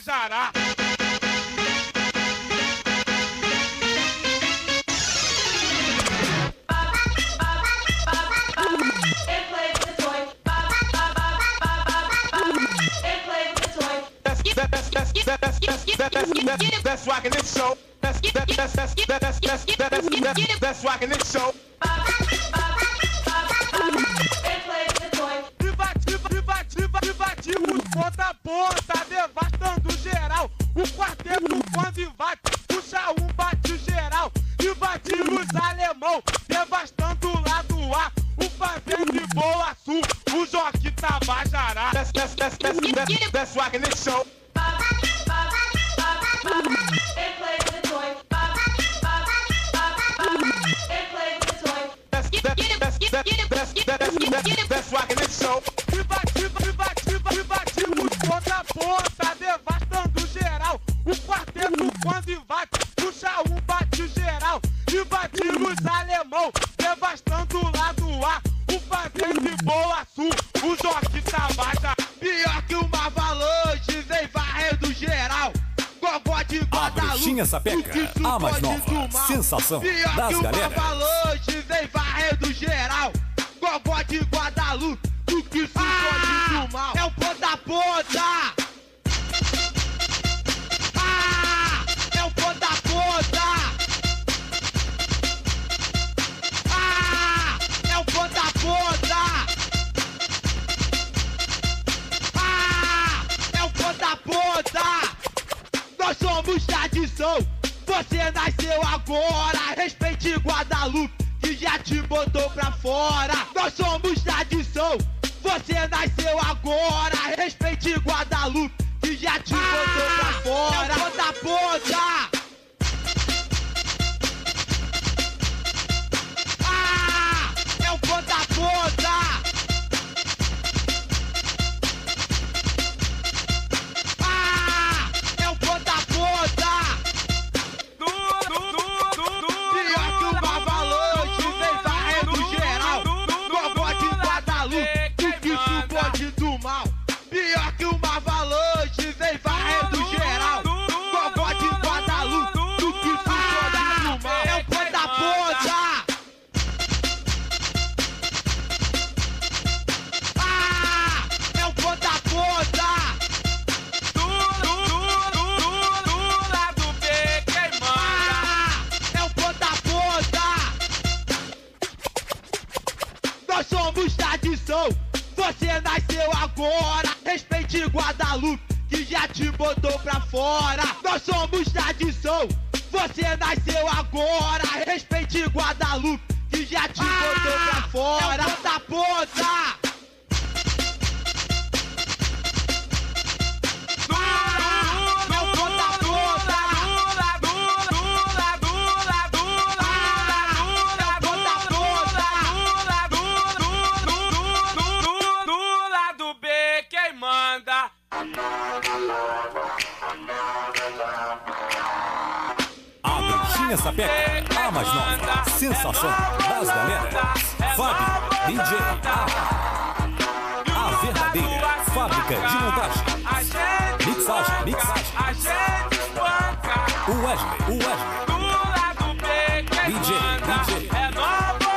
That's rocking this show. That's rocking this show. Invadimos ponta a ponta, devastando geral. O quarteto quando invade, puxa um bate geral. Invadimos alemão, devastando o lado A. O fazendo de Boa Sul, o Joque Tabajara. That's rocking this show. That's rocking this show. Invadimos ponta a ponta, devastando geral. O quarteto quando invade, puxa um bate geral. Invadimos alemão, devastando o lado A. O fazendo de Boa Sul, o Joque Tabajara. Pior que uma avalanche, vem varrendo geral. Gogó de A bruxinha sapeca, a mais nova sensação das galeras. Avalanche, vem varrendo geral. Gogó de Guadalupe, o que se pode do mal. É o ponta a ponta. É o ponta a ponta. É o ponta a ponta. É o ponta a ponta. Nós somos tradição, você nasceu agora. Respeite Guadalupe, que já te botou pra fora. Nós somos tradição, você nasceu agora. Respeite Guadalupe, que já te botou pra fora. É ponta a ponta. É o ponta a ponta. Pior que uma avalanche, vem varrendo geral. Gogó de Guadalupe, tu que se pode do mal. É o ponta a ponta. É o ponta a ponta. Do lado B, quem manda. É o ponta a ponta. Nós somos tradição, você nasceu agora. Respeite Guadalupe, que já te botou pra fora. Nós somos tradição, você nasceu agora. Respeite Guadalupe, que já te botou pra fora. É o ponta a ponta. A bruxinha sapeca, a mais nova sensação das galeras. Fábio DJ a verdadeira fábrica de montagem, mixagem. O Wesley DJ. É Nova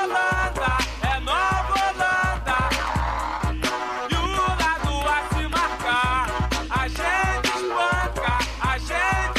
Holanda. E o lado a se marcar. A gente espanca, a gente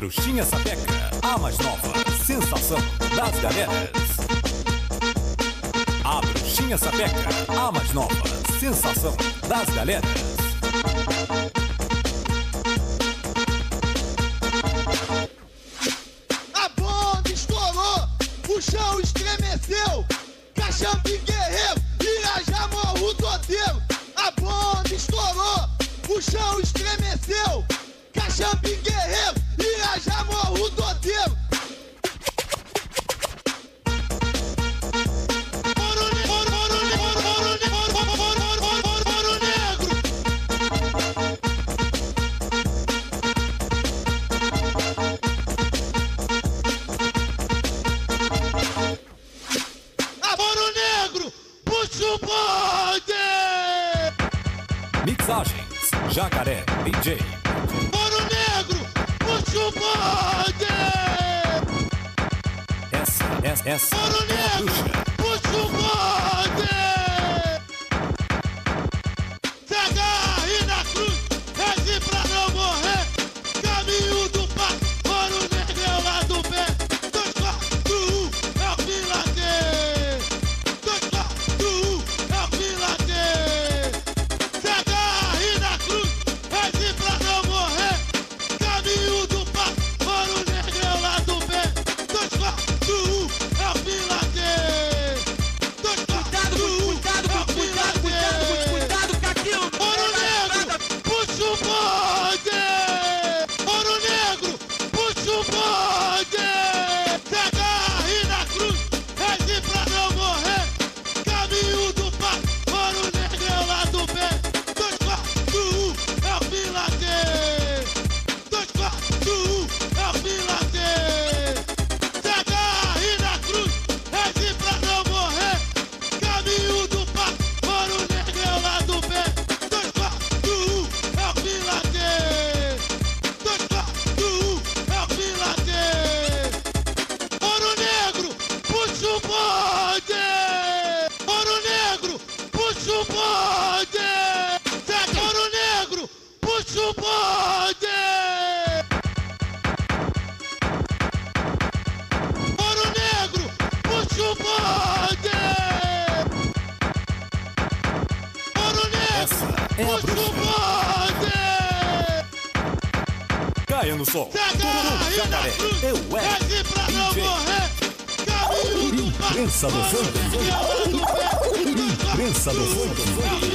Bruxinha Sapeca, a mais nova sensação das galeras. A Bruxinha Sapeca, a mais nova sensação das galeras. A bomba estourou, o chão estremeceu. Caxambi guerreiro, Irajá morro todeiro. A bomba estourou, o chão estremeceu. Caxambi guerreiro, Irajá morro todeiro. Mixagens, Jacaré, DJ. Ouro Negro, puxa o bode! Essa Ouro Negro, puxa o bode! Se agarra aí na cruz, reze pra não morrer. Caminho do pai, Ouro Negro é o lado B. 2, 4, 1, é o Pilates. 2, 4, 1, é o Pilates. Se agarra aí na cruz, reze pra não morrer. Caminho do pai, Ouro Negro é o lado B. 2, 4, 1, é o Pilates. 2, 4, 1, é o Pilates. Cuidado, Caquinho! Ouro Negro, puxa o bode! Ouro Negro, puxa o bode! Se agarra aí na cruz, reze pra não morrer. Caminho do pai, Ouro Negro é o lado B. 2, 4, 1, é o Pilates. 2, 4, 1, é o Pilates. Se agarra aí na cruz, reze pra não morrer. Caminho do pai, Ouro Negro é o lado B. 2, 4, 1, é o Pilates. 2, 4, 1, é o Pilates. Ouro Negro, puxa o bode! Ouro Negro, puxa o bode! Segue Ouro Negro, puxa o bode! Ouro Negro, puxa o bode! Ouro Negro, é a puxa o bode! Caia no sol. Se agarra aí na Jacaré, cruz, eu reze pra não DJ. morrer. Caminho do pai, Imprensa do Ouro funk. Negro é o lado B. Imprensa do funk. É o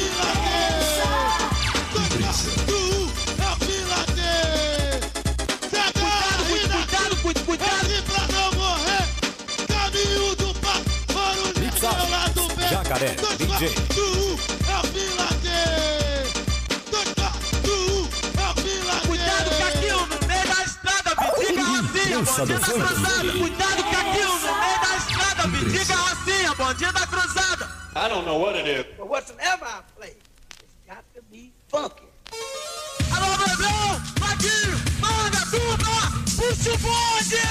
Pilates. Se agarra aí na cruz, reze pra não morrer. Caminho do pai, Ouro Negro é o lado B. Jacaré, 2, DJ. 4, 1, é o Pilates. 2, 4, 1, é o Pilates. Cuidado, Caquinho, no meio da estrada, Vidiga Rocinha, Imprensa do bandida funk. cruzada. Cuidado, Caquinho, no meio da estrada, Vidiga Rocinha, bandida cruzada. I don't know what it is. But whatsoever I play, it's got to be funky. Alô, Bebão, Maguinho, manda turma, puxa o bonde!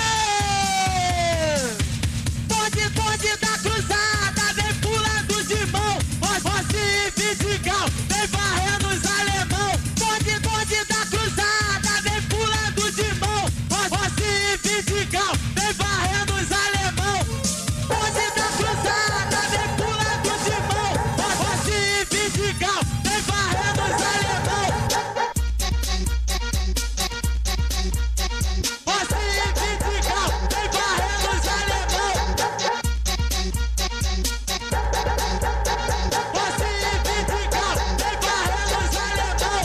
Bonde da cruzada, vem pulando de mão, Rossi e Vidigal, vem varrendo os alemão. Bonde da cruzada, vem pulando de mão, Rossi e Vidigal, vem varrendo os alemão. Bonde da cruzada, vem pulando de mão, Rossi e Vidigal, vem varrendo os alemão. Rossi e Vidigal, vem varrendo os alemão. Rossi e Vidigal, vem varrendo os alemão.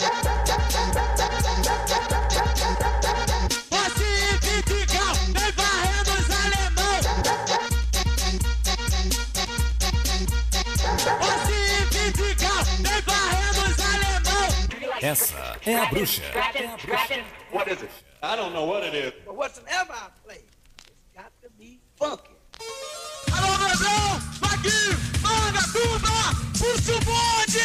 Rossi e Vidigal, vem varrendo os alemão. Rossi e Vidigal, vem varrendo os alemão. Essa é a bruxa. What is it? I don't know what it is. But whatsoever I play, it's got to be funky. Alô, Bebão, Maguinho, manda turma, puxa o bonde!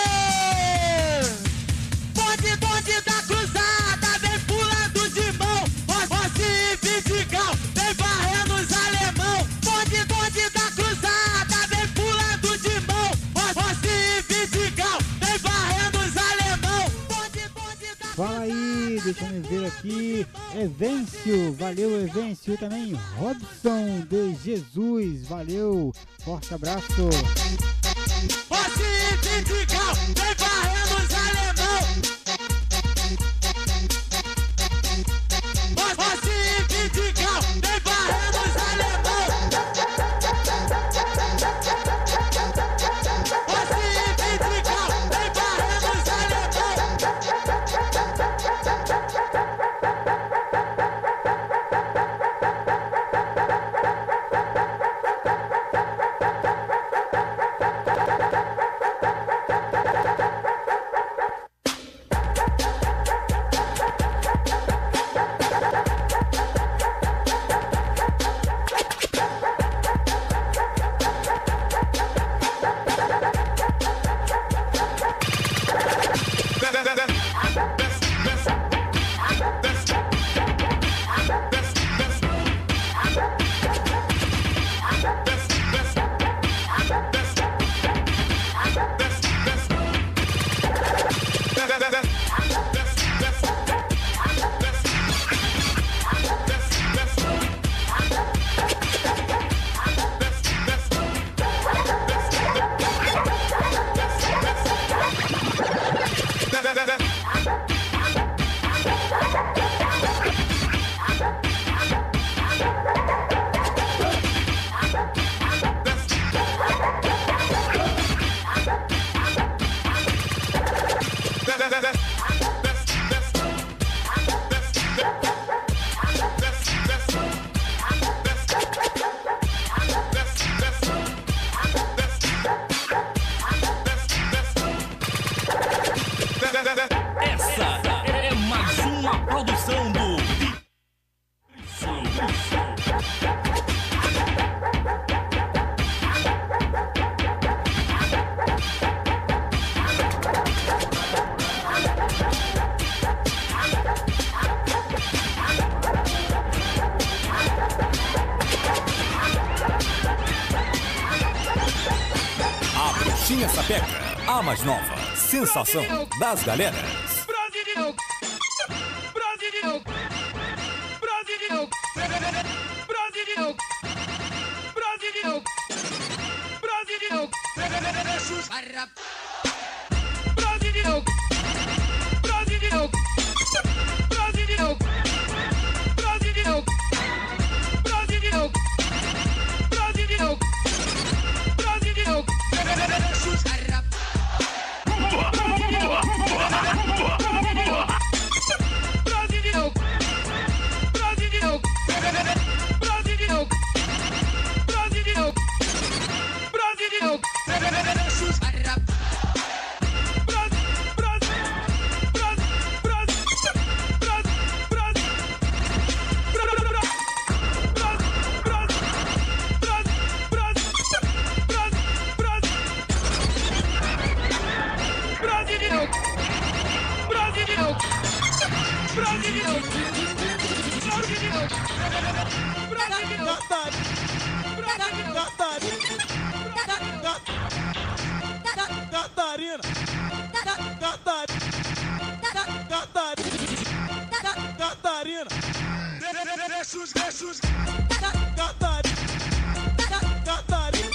Bonde da cruzada, vem pulando de mão, Rossi e Vidigal, vem varrendo os alemão. Bonde da cruzada, vem pulando de mão, Rossi e Vidigal, vem varrendo os alemão. Fala aí, deixa eu dele aqui, Evêncio, valeu Evêncio, também Robson de Jesus, valeu, forte abraço. Pacifical, vem varrendo os alemão. Pacifical, vem varrendo os alemão. Pacifical, vem varrendo os alemão. Essa é mais uma produção do A Bruxinha Sapeca, a mais nova sensação das galeras. Brasil, Brasil, Brasil, Brasil, Brasil, Brasil, Brasil, Brasil, Brasil, Brasil, Brasil, Brasil, Catarina, Catarina, Jesus, Catarina, Catarina,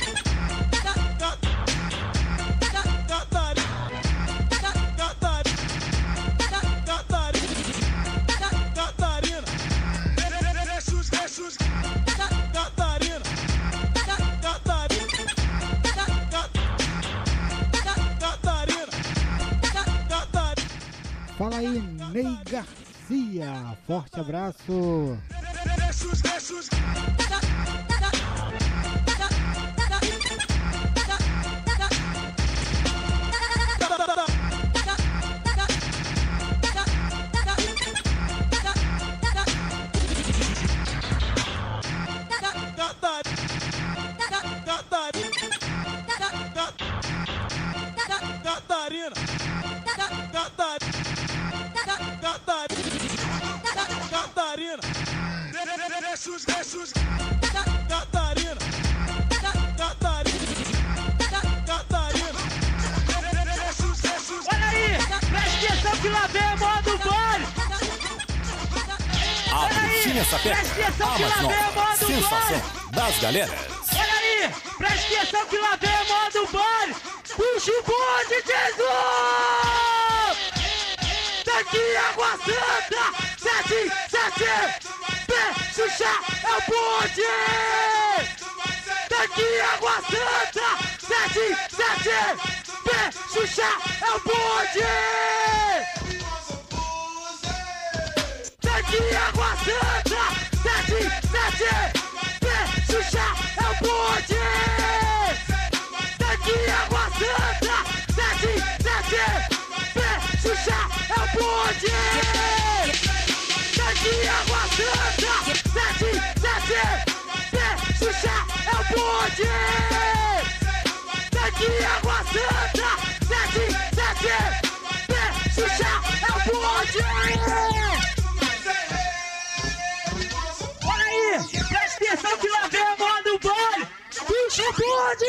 Fala aí, Ney Garcia, forte abraço. Catarina, Jesus, Bruxinha Sapeca, a mais nova sensação das galeras. Olha aí, presta atenção que lá vem a moda do baile. Puxa o bonde, Jesus! Daqui Água Santa, 77, Xuxa é o bonde! Daqui Água Santa, 77, Xuxa é o bonde! Daqui Água Santa, 77, Xuxa é o bonde! Daqui Água Santa, 77, Xuxa é o bonde! Daqui Água Santa, 77, Xuxa é o bonde! Daqui Água Santa, 77, Xuxa é o bonde! Olha aí, presta atenção que lá vem a moda do baile. Puxa o bonde,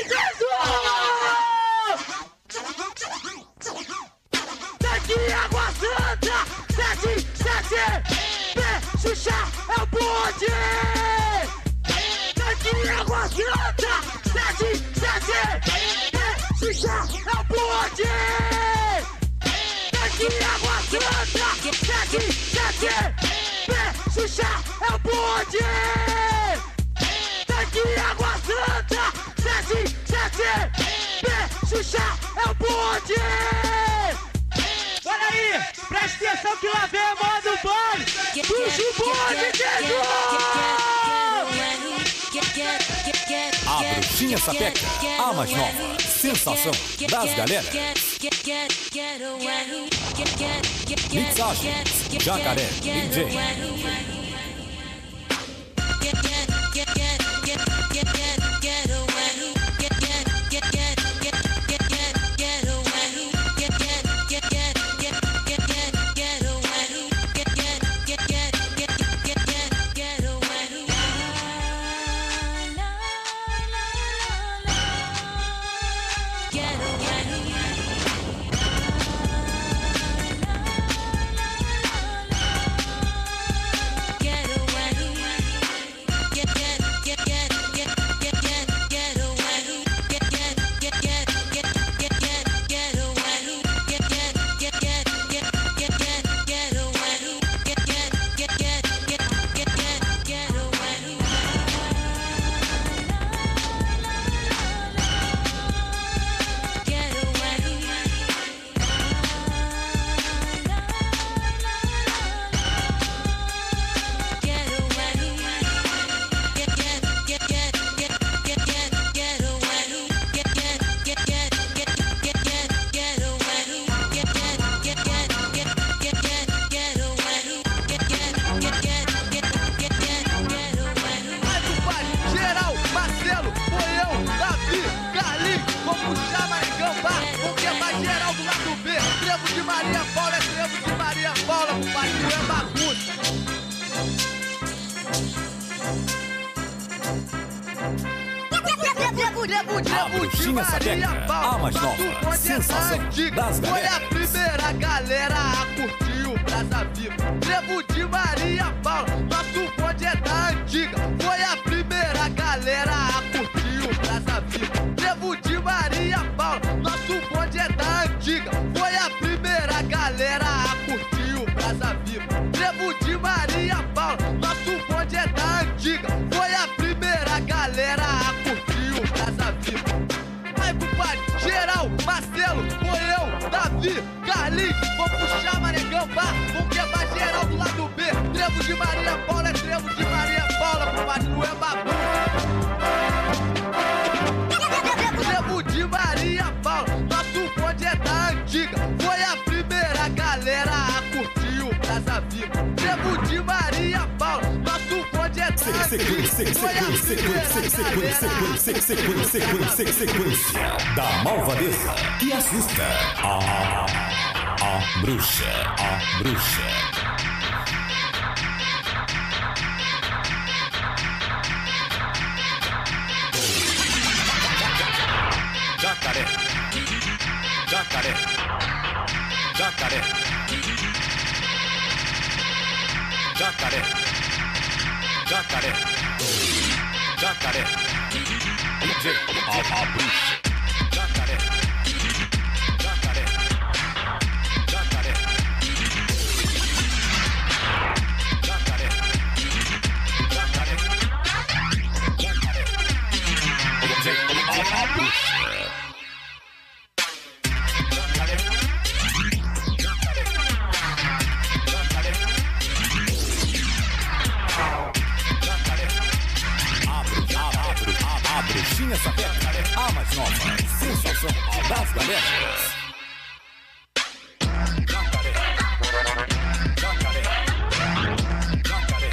Jesus! Daqui Água Santa, 77, Xuxa é o bonde! Daqui Água Santa, 77, Xuxa é o bonde! Daqui Água Santa, 77, Xuxa é o bonde! Daqui Água Santa, 77, Xuxa é o bonde! Olha aí, presta atenção que lá vem a moda do baile. Puxa o bonde, Jesus! A Bruxinha Sapeca, a mais nova sensação das galeras. Mixagens, Jacaré DJ. A Bruxinha Sapeca, a mais nova sensação das Foi galeras. a primeira galera a curtir o Brasa Viva. Trevo de Maria Paula, nosso bonde é da antiga. Foi a primeira galera a curtir o Brasa Viva. Trevo de Maria Paula, nosso bonde é da antiga. Foi a primeira galera a curtir o Brasa Viva. Trevo de Maria Paula, nosso bonde é da antiga. Foi a primeira galera a curtir o Brasa Viva. Vai, compadre, geral, Marcelo, foi eu, Davi, Carlinhos, vou puxar Maregão, pá, vamos quebrar geral do lado B. Trevo de Maria Paula é trevo de Maria Paula, compadre, não é bagunça. Trevo de Maria Paula, nosso bonde é da antiga. Foi a primeira galera a curtir o Brasa Viva. Trevo de Maria Paula, nosso bonde é da antiga. Sequência da malvadeza que assusta. A bruxa. Jacaré. Jacaré. Jacaré. DJ a bruxa. Jacaré. Jacaré. Jacaré. Jacaré. Jacaré. Jacaré. DJ a bruxa. A bruxinha sapeca, a mais nova sensação das galeras. Jacaré, jacaré, jacaré.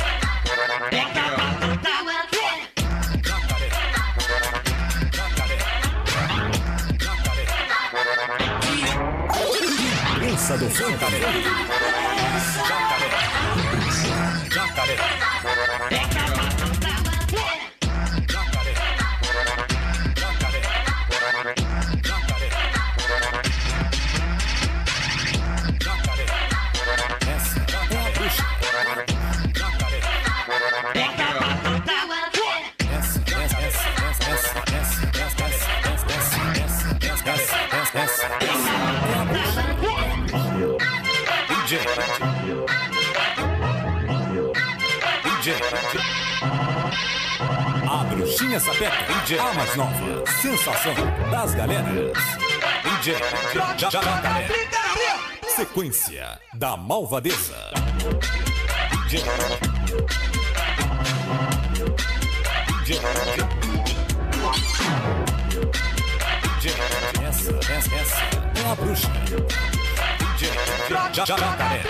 Jacaré, jacaré, jacaré. Imprensa do Jacaré. Jacaré, jacaré. DJ. A bruxinha sapeca, DJ. A mais nova sensação das galeras. DJ. Jacaré. Sequência da malvadeza. DJ. Essa é a bruxa. Jacaré.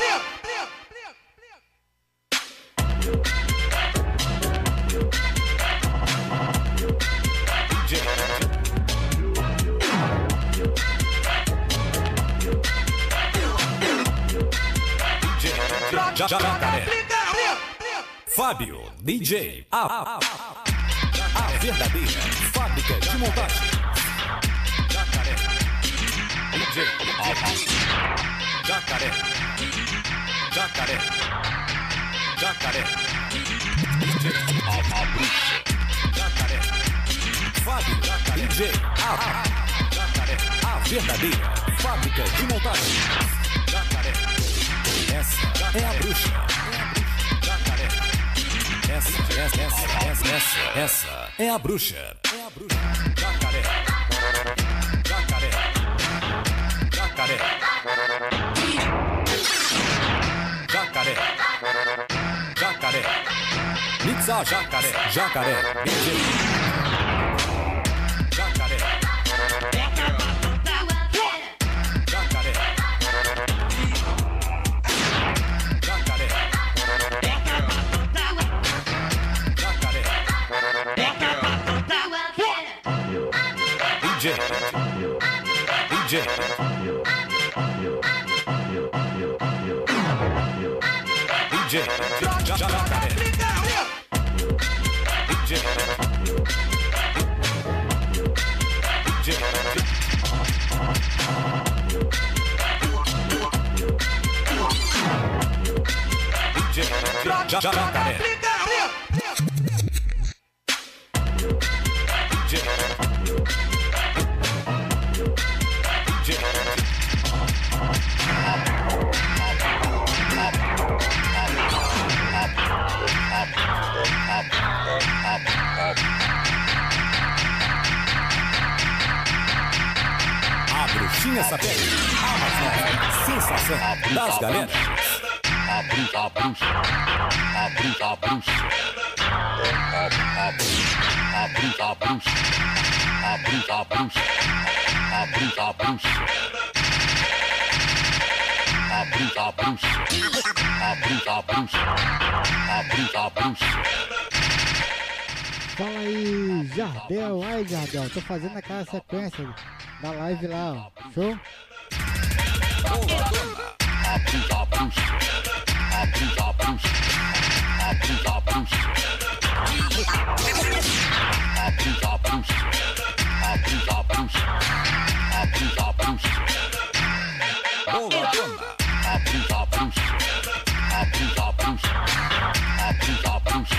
Jacaré. Fábio, DJ. A verdadeira fábrica de montagem. Jacaré. DJ. Jacaré. Jacaré. Jacaré. DJ. A bruxa. Jacaré. Fábio, DJ. Jacaré. A verdadeira fábrica de montagem. Jacaré. Essa é a bruxa. Jacaré. Essa é a bruxa. Jacaré. Jacaré. Jacaré. Jacaré. Jacaré. Mixa Jacaré. Jacaré. DJ. Jacaré. Jacaré. DJ. DJ. DJ. Jacaré. DJ. DJ. Jacaré. A bruxinha sapeca, a mais nova sensação das galeras. A bruxa, a bruxa, a bruxa, a bruxa, a bruxa, a bruxa, a bruxa, a bruxa, a bruxa, a bruxa, a bruxa, a bruxa, a bruxa, a bruxa, a bruxa, a bruxa. Fala aí, Jardel. Ai, Jardel, tô fazendo aquela sequência da live lá, ó. Show? A bruxa, a bruxa, a bruxa, a bruxa, a bruxa, a bruxa, a bruxa, a bruxa, a bruxa, a bruxa, a bruxa, a bruxa. Boa dona. A bruxa, a bruxa, a bruxa, a bruxa, a bruxa, a bruxa.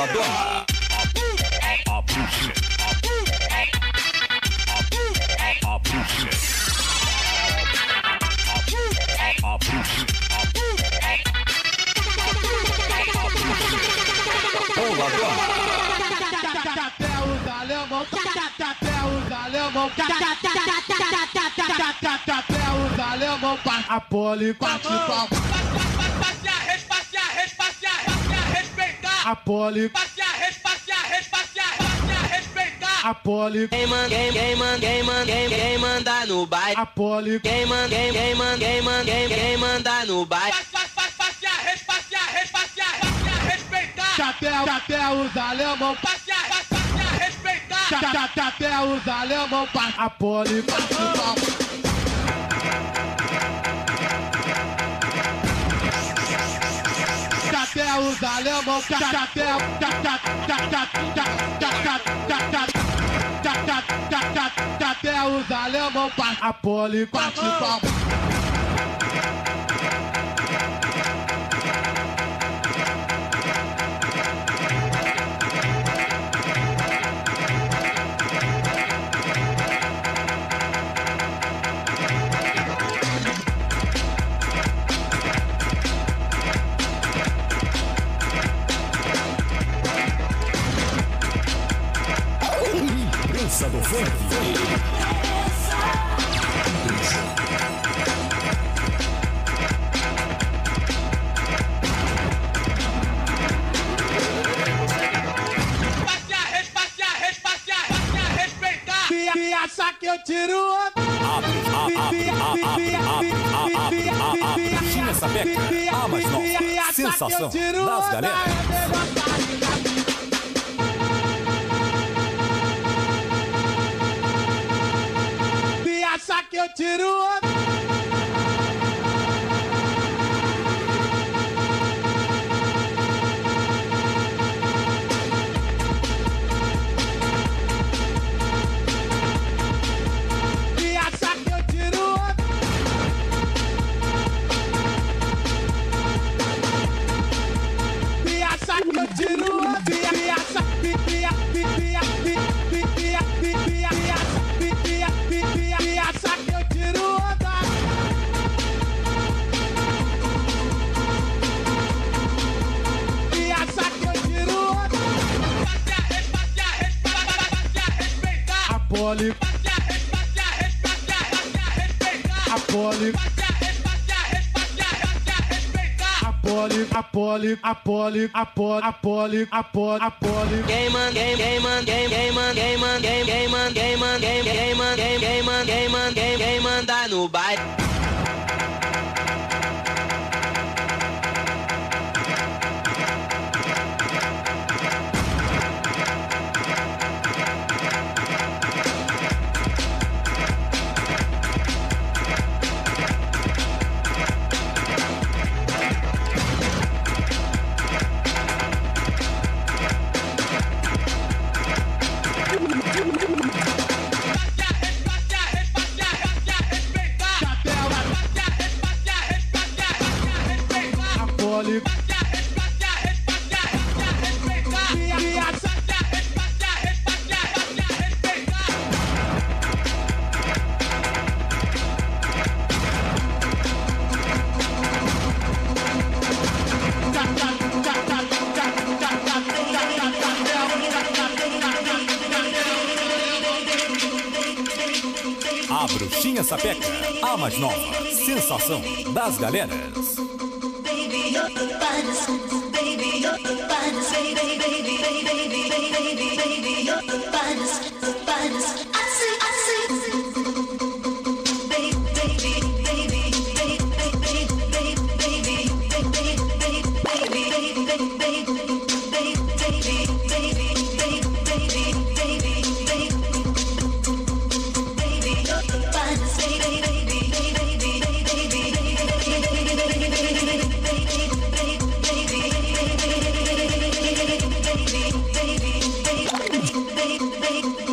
Boladona. A bruxa. A bruxa. A bruxa. Boladona. Até os alemão, até os alemão, até os alemão, a poli bate palma. Respeitar. A poli. Respeitar. A poli. Quem manda no baile. A poli. Quem manda no baile. Respeitar. Até os alemão. Respeitar. Até os alemão. A poli bate palma. Até os alemão, até os alemão, a poli bate palma. Imprensa do Funk. Respeitar. Se acha que eu tiro outro. Bruxinha Sapeca, a mais nova sensação das galera. Acha que eu tiro outro. E acha que eu tiro outro. E acha que eu tiro outro. E acha que eu tiro onda. E acha que eu tiro onda. A poli. A poli. A poli. A poli. A poli. A poli. A poli. A poli. Quem manda no baile. A Bruxinha Sapeca, a mais nova sensação das galeras. Baby, you're the finest. Baby, you're the finest. Baby, you're the finest. The finest. I see. Baby,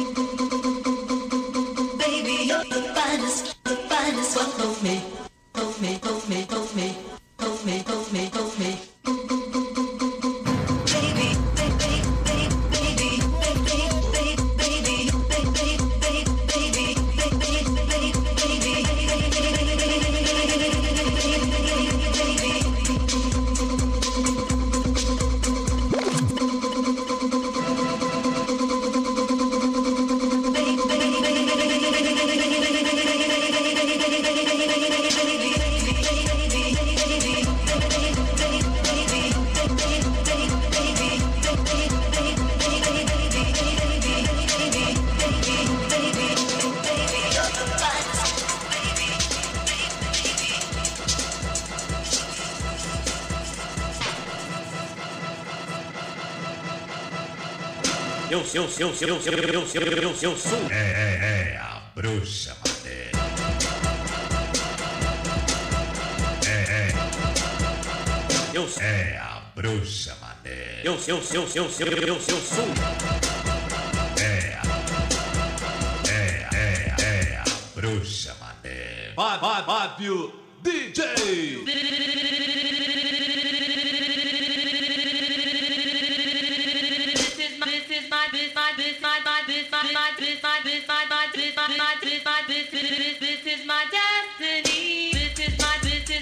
Eu sou. É a bruxa, mané. É a bruxa, mané. Eu sou. É a bruxa, mané. Fábio DJ. This is my destiny. This is my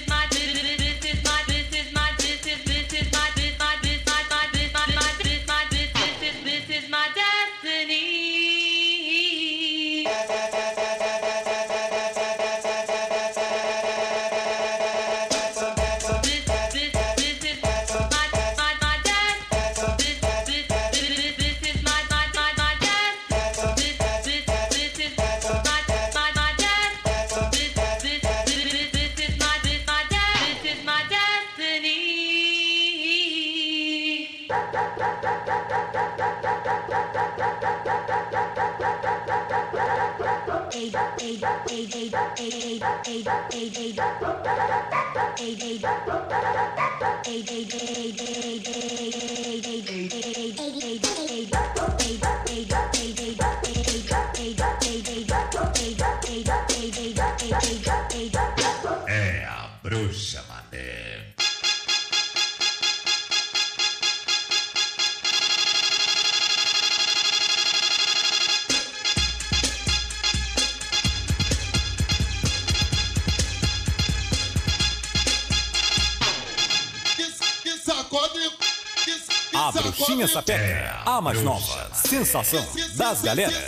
É a bruxa, mané. A Bruxinha Sapeca, a mais nova sensação das galeras.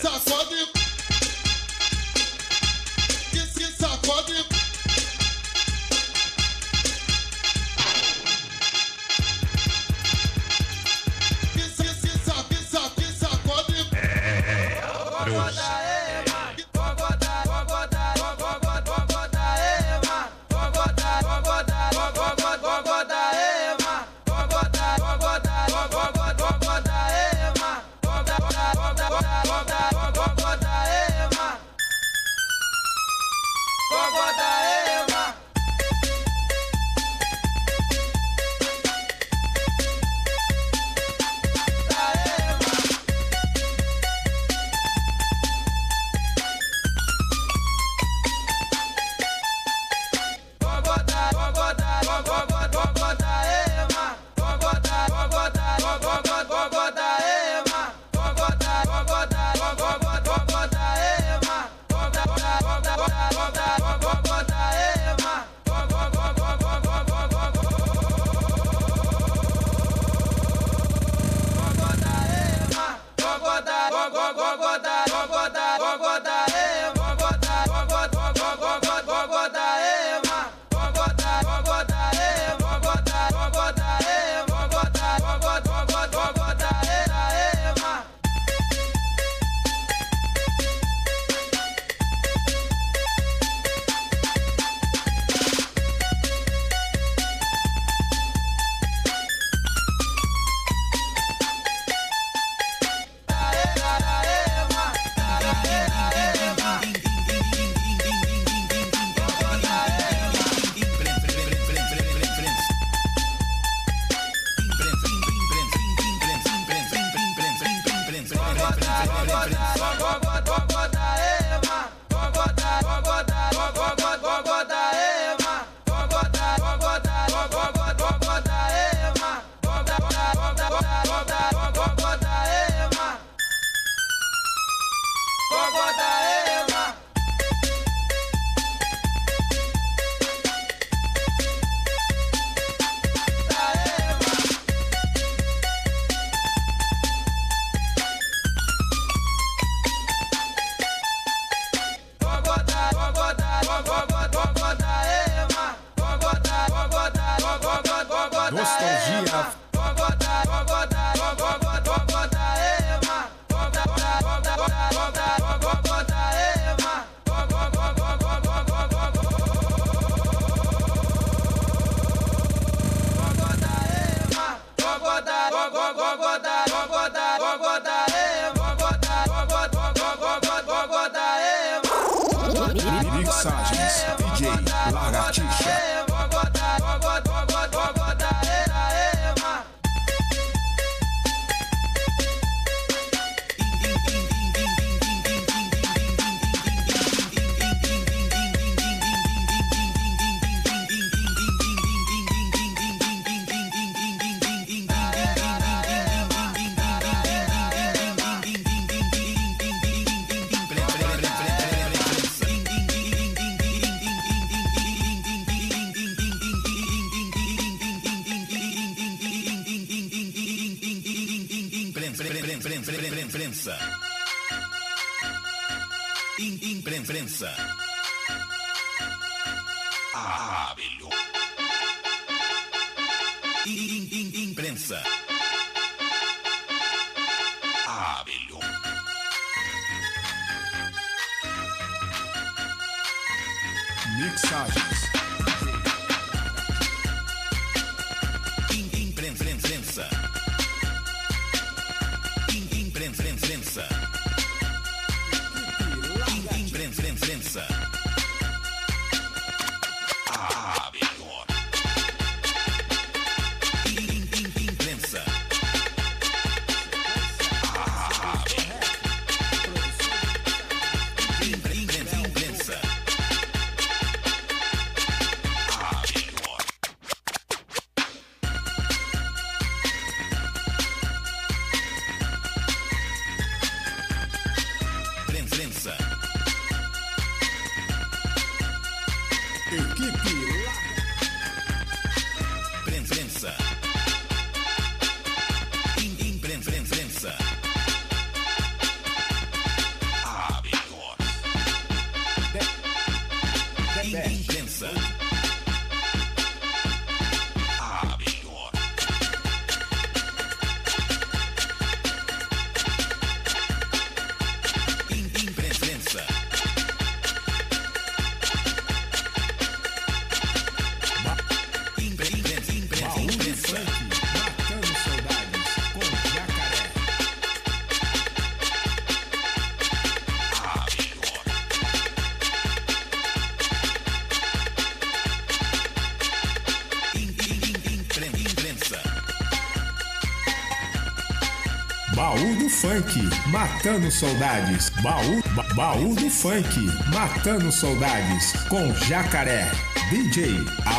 Imprensa. Imprensa. A melhor. Imprensa. A melhor. Mixagens. Imprensa. Imprensa. Imprensa. A melhor. Imprensa. Imprensa. Baú do Funk, matando saudades. Baú do Funk, matando saudades. Com Jacaré, DJ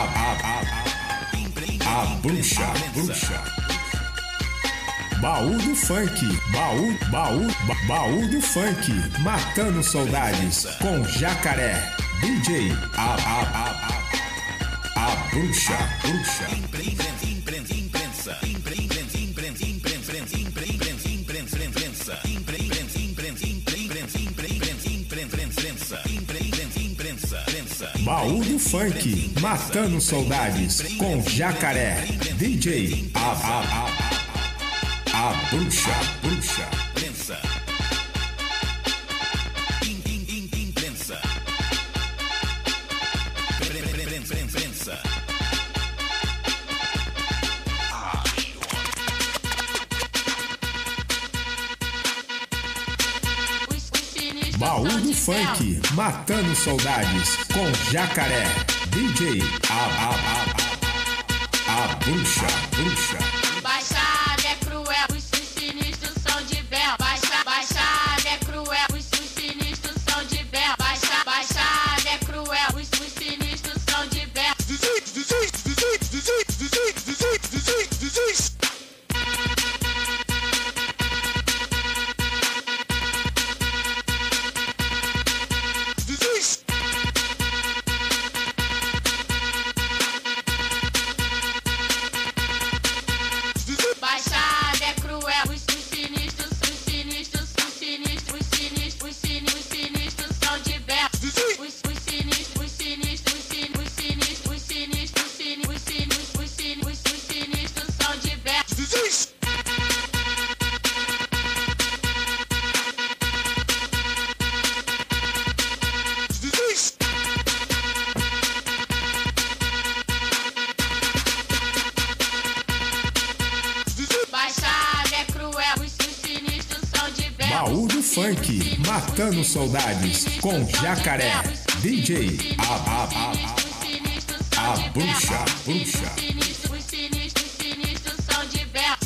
a bruxa. Baú do Funk, baú do Funk, matando saudades. Com Jacaré, DJ a bruxa. Baú do Funk, matando saudades. Com Jacaré, DJ a bruxa. Baú do Funk, matando saudades. Com Jacaré, DJ a bruxa. Baixada é cruel, os sinistros são de bel. Baixada é cruel, os sinistros são de bel. Baixada é cruel, os sinistros são de bel. Baixada é cruel, os sinistros são de bel. Os sinistros são de bel. Baixada é cruel, os sinistros são de bel. Baú do Funk, matando saudades. Com Jacaré, DJ a bruxa. Os sinistros são de bel.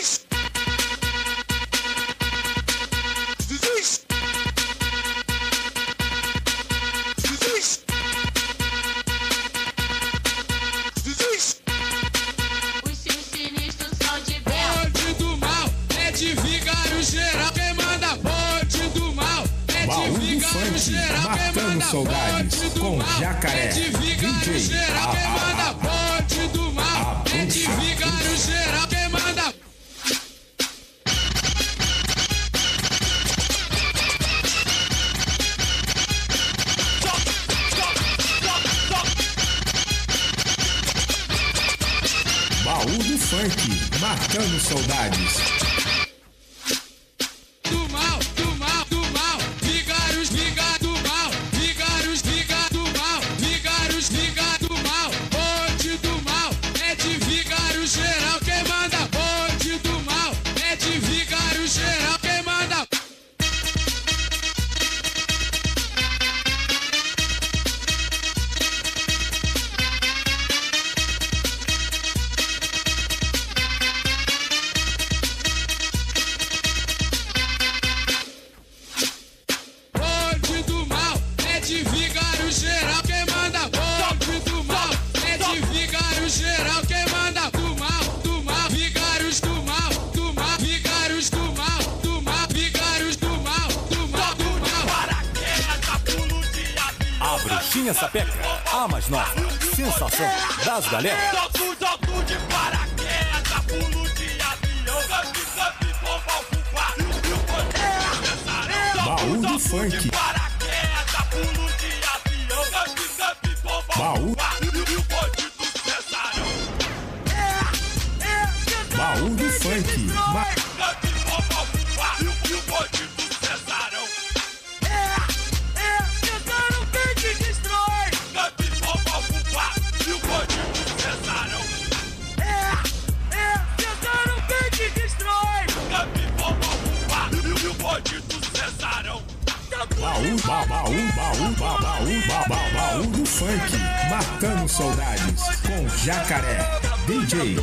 Os sinistros são de bel. Bonde do mal é de vigário geral. Quem manda bonde do mal é Baú de do vigário Funk, geral. Quem matando manda saudades. bonde do Com mal Jacaré, é de vigário DJ geral. Quem manda bonde do mal é de vigário geral. Quem manda Funk, matando saudades. Do mal, do mal, do mal, vigários, vigários do mal, vigários, vigários do mal, vigários, vigários do mal, bonde do mal, é de vigário geral quem manda, bonde do mal, é de vigário geral quem manda. Bonde do mal, é de vigário geral quem manda. Bonde do mal, é de vigário geral quem manda. Do mal, vigários do mal, vigários do mal, vigários do mal, do mal. A Bruxinha Sapeca, a mais nova sensação das galera. Solto de paraquedas, pulo de avião, Baú do Funk. Baú. Baú do Funk. Baú do Funk, matando saudades, com Jacaré, DJ.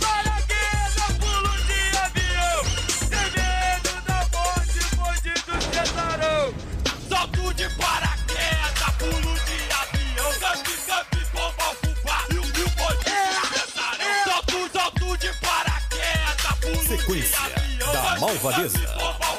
Solto de paraquedas, pulo de avião, gambi, bomba, fubá, e o bonde cessarão. Solto de paraquedas, pulo de avião. Sequência da malvadeza.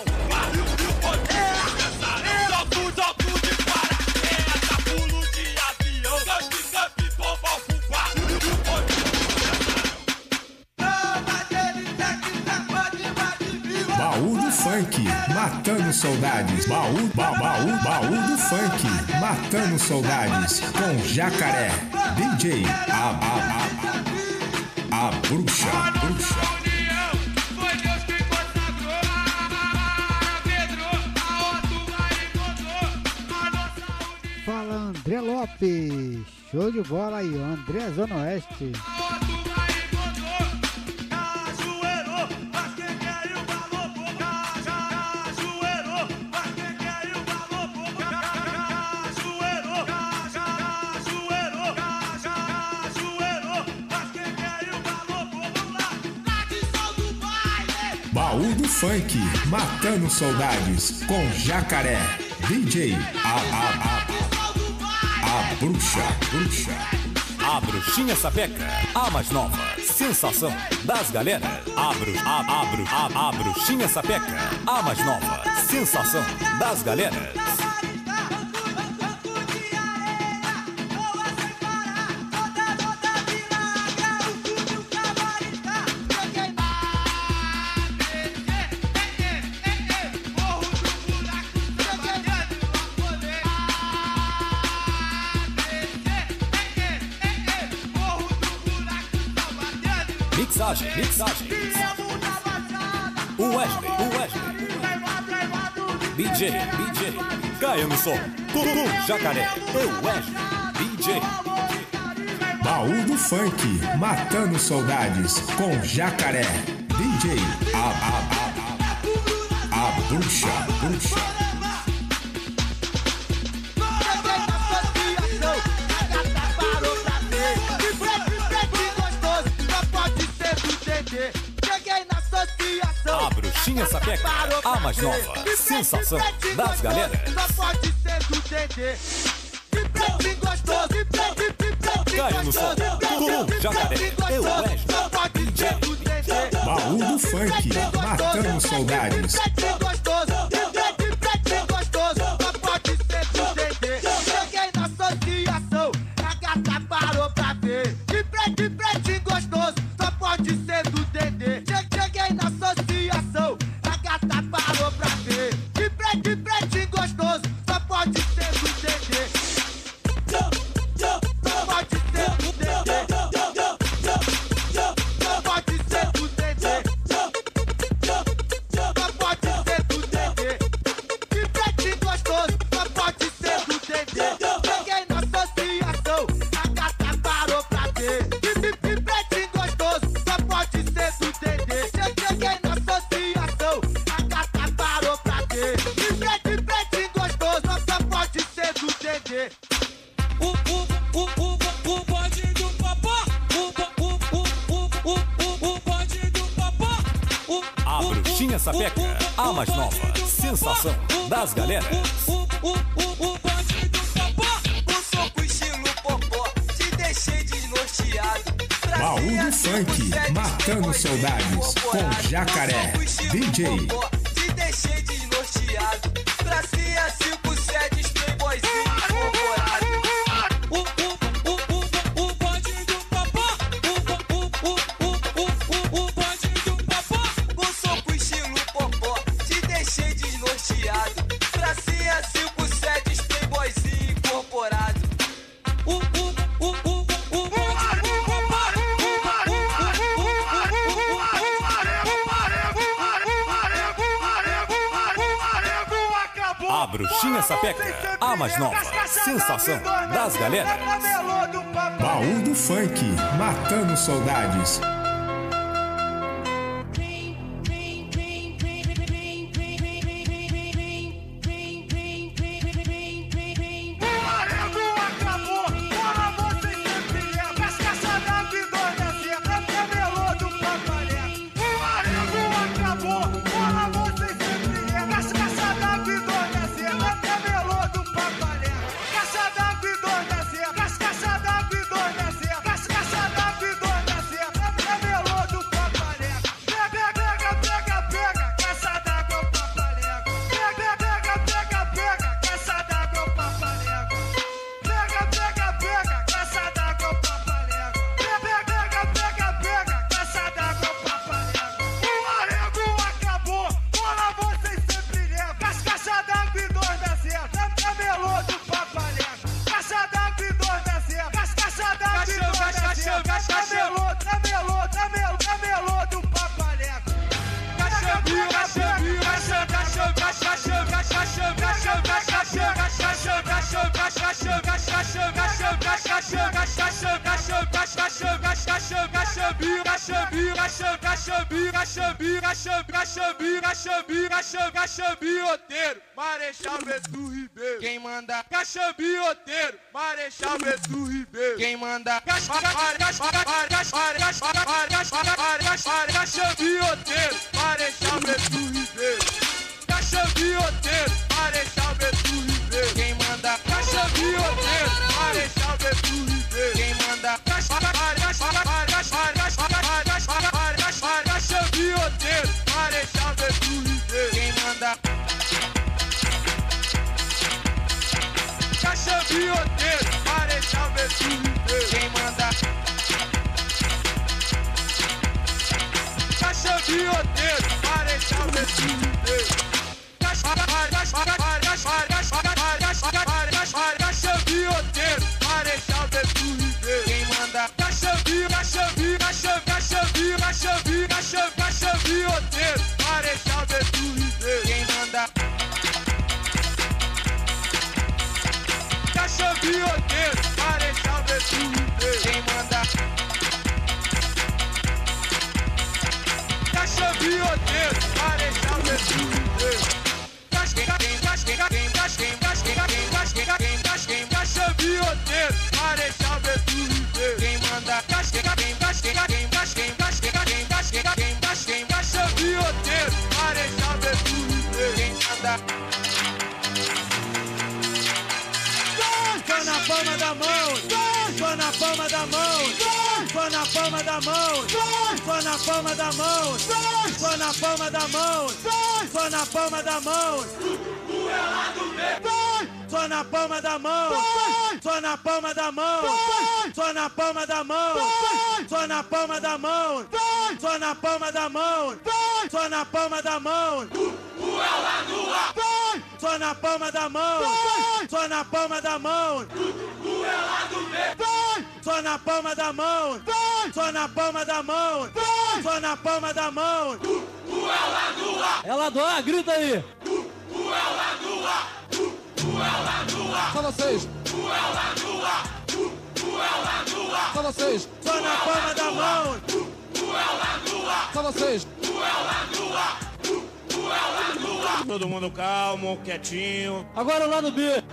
Baú do Funk, matando saudades. Baú do Funk, matando saudades, com Jacaré, DJ. A bruxa. Fala André Lopes, show de bola aí, André Zona Oeste. Baú do Funk, matando saudades, com Jacaré, DJ. A bruxa. A Bruxinha Sapeca, a mais nova sensação das galera. A Bruxinha Sapeca, a mais nova sensação das galera. Mixagem. O Wesley. DJ. Caia no som. Jacaré. O Wesley. DJ. Baú do Funk, matando saudades, com Jacaré, DJ. A bruxa. A Bruxinha Sapeca, a mais nova sensação das galera. Caia no som, Jacaré, eu Baú do Funk, matando saudades. Sapeca, a mais nova sensação das galeras. O soco estilo popó, te deixei desnorteado. Baú do Funk, matando saudades, com Jacaré, DJ. Te deixei desnorteado. Tracia 5 sedes, playboyzinho incorporado. O bonde do popó. O bonde do popó. O soco estilo popó, te deixei desnorteado. Tracia 5 sedes, playboyzinho incorporado. A Bruxinha Sapeca, a mais nova sensação das galeras. Baú do Funk, matando saudades. Caxambioteiro, Marechal Beto Ribeiro. Quem manda? Caxambioteiro, Marechal Beto Ribeiro. Quem manda? Caxambioteiro, Marechal Beto Ribeiro. Caxambioteiro, Marechal Beto Ribeiro. Quem manda? Caxambioteiro, Marechal Beto Ribeiro. Quem manda? Caxambioteiro, Marechal Beto Ribeiro. Quem manda? Caxambioteiro, Marechal Beto Ribeiro. Quem manda? Caxambioteiro, Marechal Beto Ribeiro. Caxambioteiro, Marechal Beto Ribeiro. Quem manda? Caxambioteiro, Marechal Beto Ribeiro. Quem manda? Caxambioteiro, Marechal Beto Ribeiro. Quem manda? Caxambioteiro, Marechal Beto Ribeiro. Caxambioteiro, Marechal Beto Ribeiro. Quem manda? Caxambioteiro, Marechal Beto Ribeiro. Quem manda? Só na palma da mão, só na palma da mão, só na palma da mão, só na palma da mão, só na palma da mão, só na palma da mão. Só na palma da mão, só na palma da mão, só na palma da mão, só na palma da mão, só na palma da mão, só na palma da mão. Só na palma da mão, só na palma da mão. Só na palma da mão, só na palma da mão, só na palma da mão. É lá do A, grita aí. Só vocês. Só vocês. Só na palma da mão. Só vocês. Todo mundo calmo, quietinho. Agora o lado B.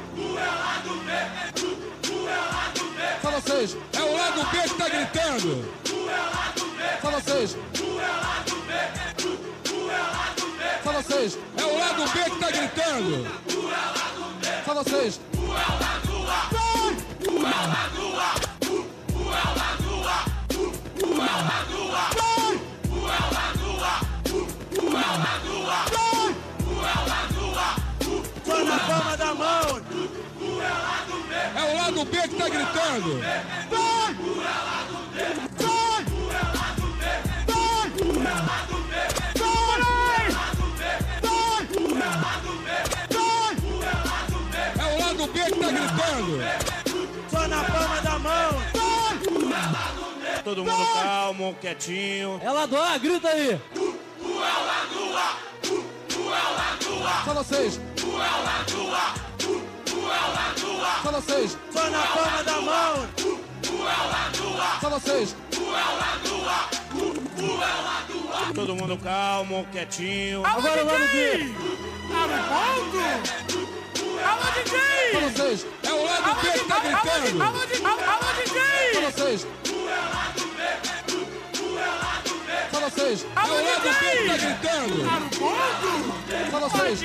Só vocês. É o lado B que tá gritando. Só vocês. Só vocês. É o lado B que tá gritando. Só vocês. Só na palma da mão. É o lado B que tá gritando. É o lado B que tá gritando. Só na palma da mão. Todo mundo calmo, quietinho. É lado A, grita aí. Só vocês. Só vocês. Só na palma da mão. Só vocês. Todo mundo calmo, quietinho. Agora o lado B. Alô, DJ! Só vocês. É o lado B que tá gritando. Alô, DJ! Só vocês. Só vocês. É o lado B que tá gritando. Só vocês.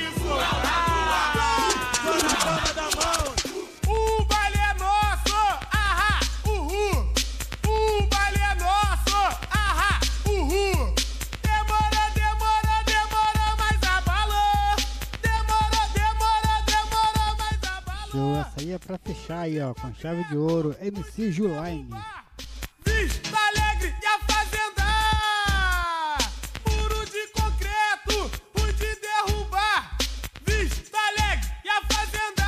Só na palma da mão. O baile é nosso, ahá, uhul. O baile é nosso, ahá, uhul. Demorou, mas abalou. Demorou, mas abalou. Show, essa aí é pra fechar aí, ó, com chave de ouro, MC Julaine. Vista Alegre e a Fazenda. Muro de concreto, pude derrubar. Vista Alegre e a Fazenda.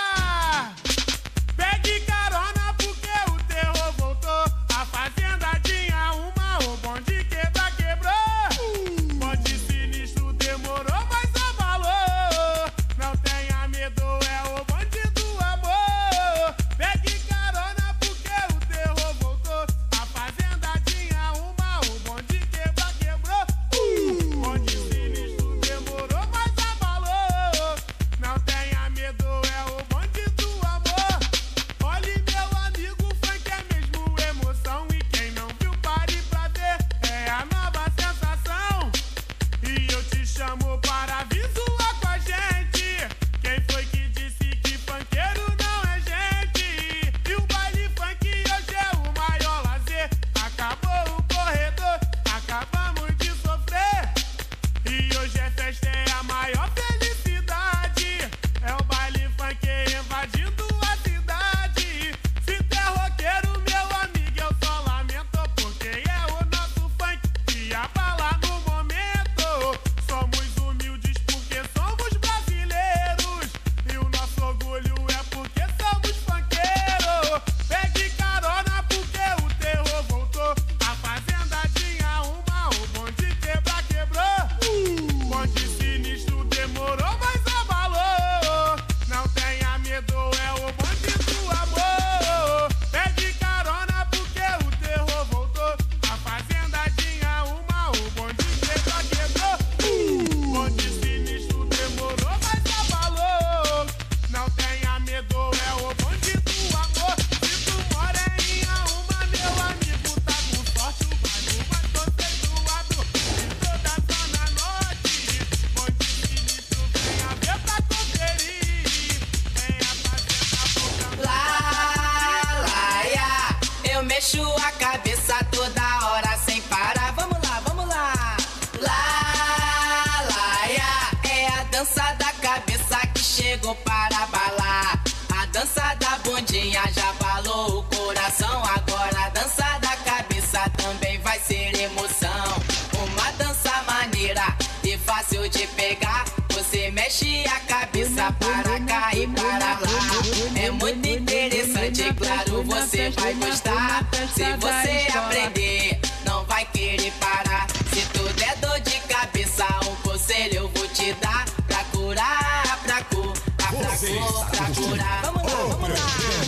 Pegue carona porque o terror voltou. A fazenda tinha uma, o bonde quebrou. Bonde sinistro demorou, mas abalou. Não tenha medo, é o bonde do amor. Pegue carona porque o terror voltou. A fazenda tinha uma, o bonde quebrou. Bonde sinistro demorou, mas abalou. Não tenha medo, é o bonde do amor. Olhe, meu amigo, funk é mesmo emoção. E quem não viu, pare pra ver. É a nova sensação. E eu te chamo para vir zoar com a gente. Quem foi que disse que funkeiro não é gente? E o baile funk hoje é o maior lazer. Acabou o corredor, acabamos de sofrer. E hoje é festa, é a maior felicidade. É o baile funk invadindo a cidade. Se der roqueiro, meu amigo, eu só lamento. Porque é o nosso funk que abala no momento. Somos humildes porque somos brasileiros. E o nosso orgulho é porque somos funkeiros. Pegue carona porque o terror voltou. A fazenda tinha uma, o bonde quebrou. Bonde sinistro demorou, mas abalou. Não tenha medo, é o bonde do amor. Pegue carona porque o terror voltou. A fazenda tinha uma, o bonde quebrou. Bonde sinistro demorou, mas abalou. Não tenha medo, é o bonde do amor. Se tu mora em uma, meu amigo, tá com sorte. O baile vai conceituado em toda a zona norte. Bonde sinistro, venha ver pra conferir. Venha fazer a boca. Lá, ia, eu mexo a cabeça toda hora sem parar. Vamos lá. Lá, ia, é a dança da cabeça que chegou para abalar. A dança da bundinha já balou o coração. Agora a dança da cabeça também vai ser emoção. Uma dança maneira e fácil de pegar. Você mexe a cabeça para cá e para lá. É muito interessante, claro, você vai gostar. Se você aprender, não vai querer parar. Se tu der dor de cabeça, um conselho eu vou te dar. Pra curar, pra curar. Vamos lá.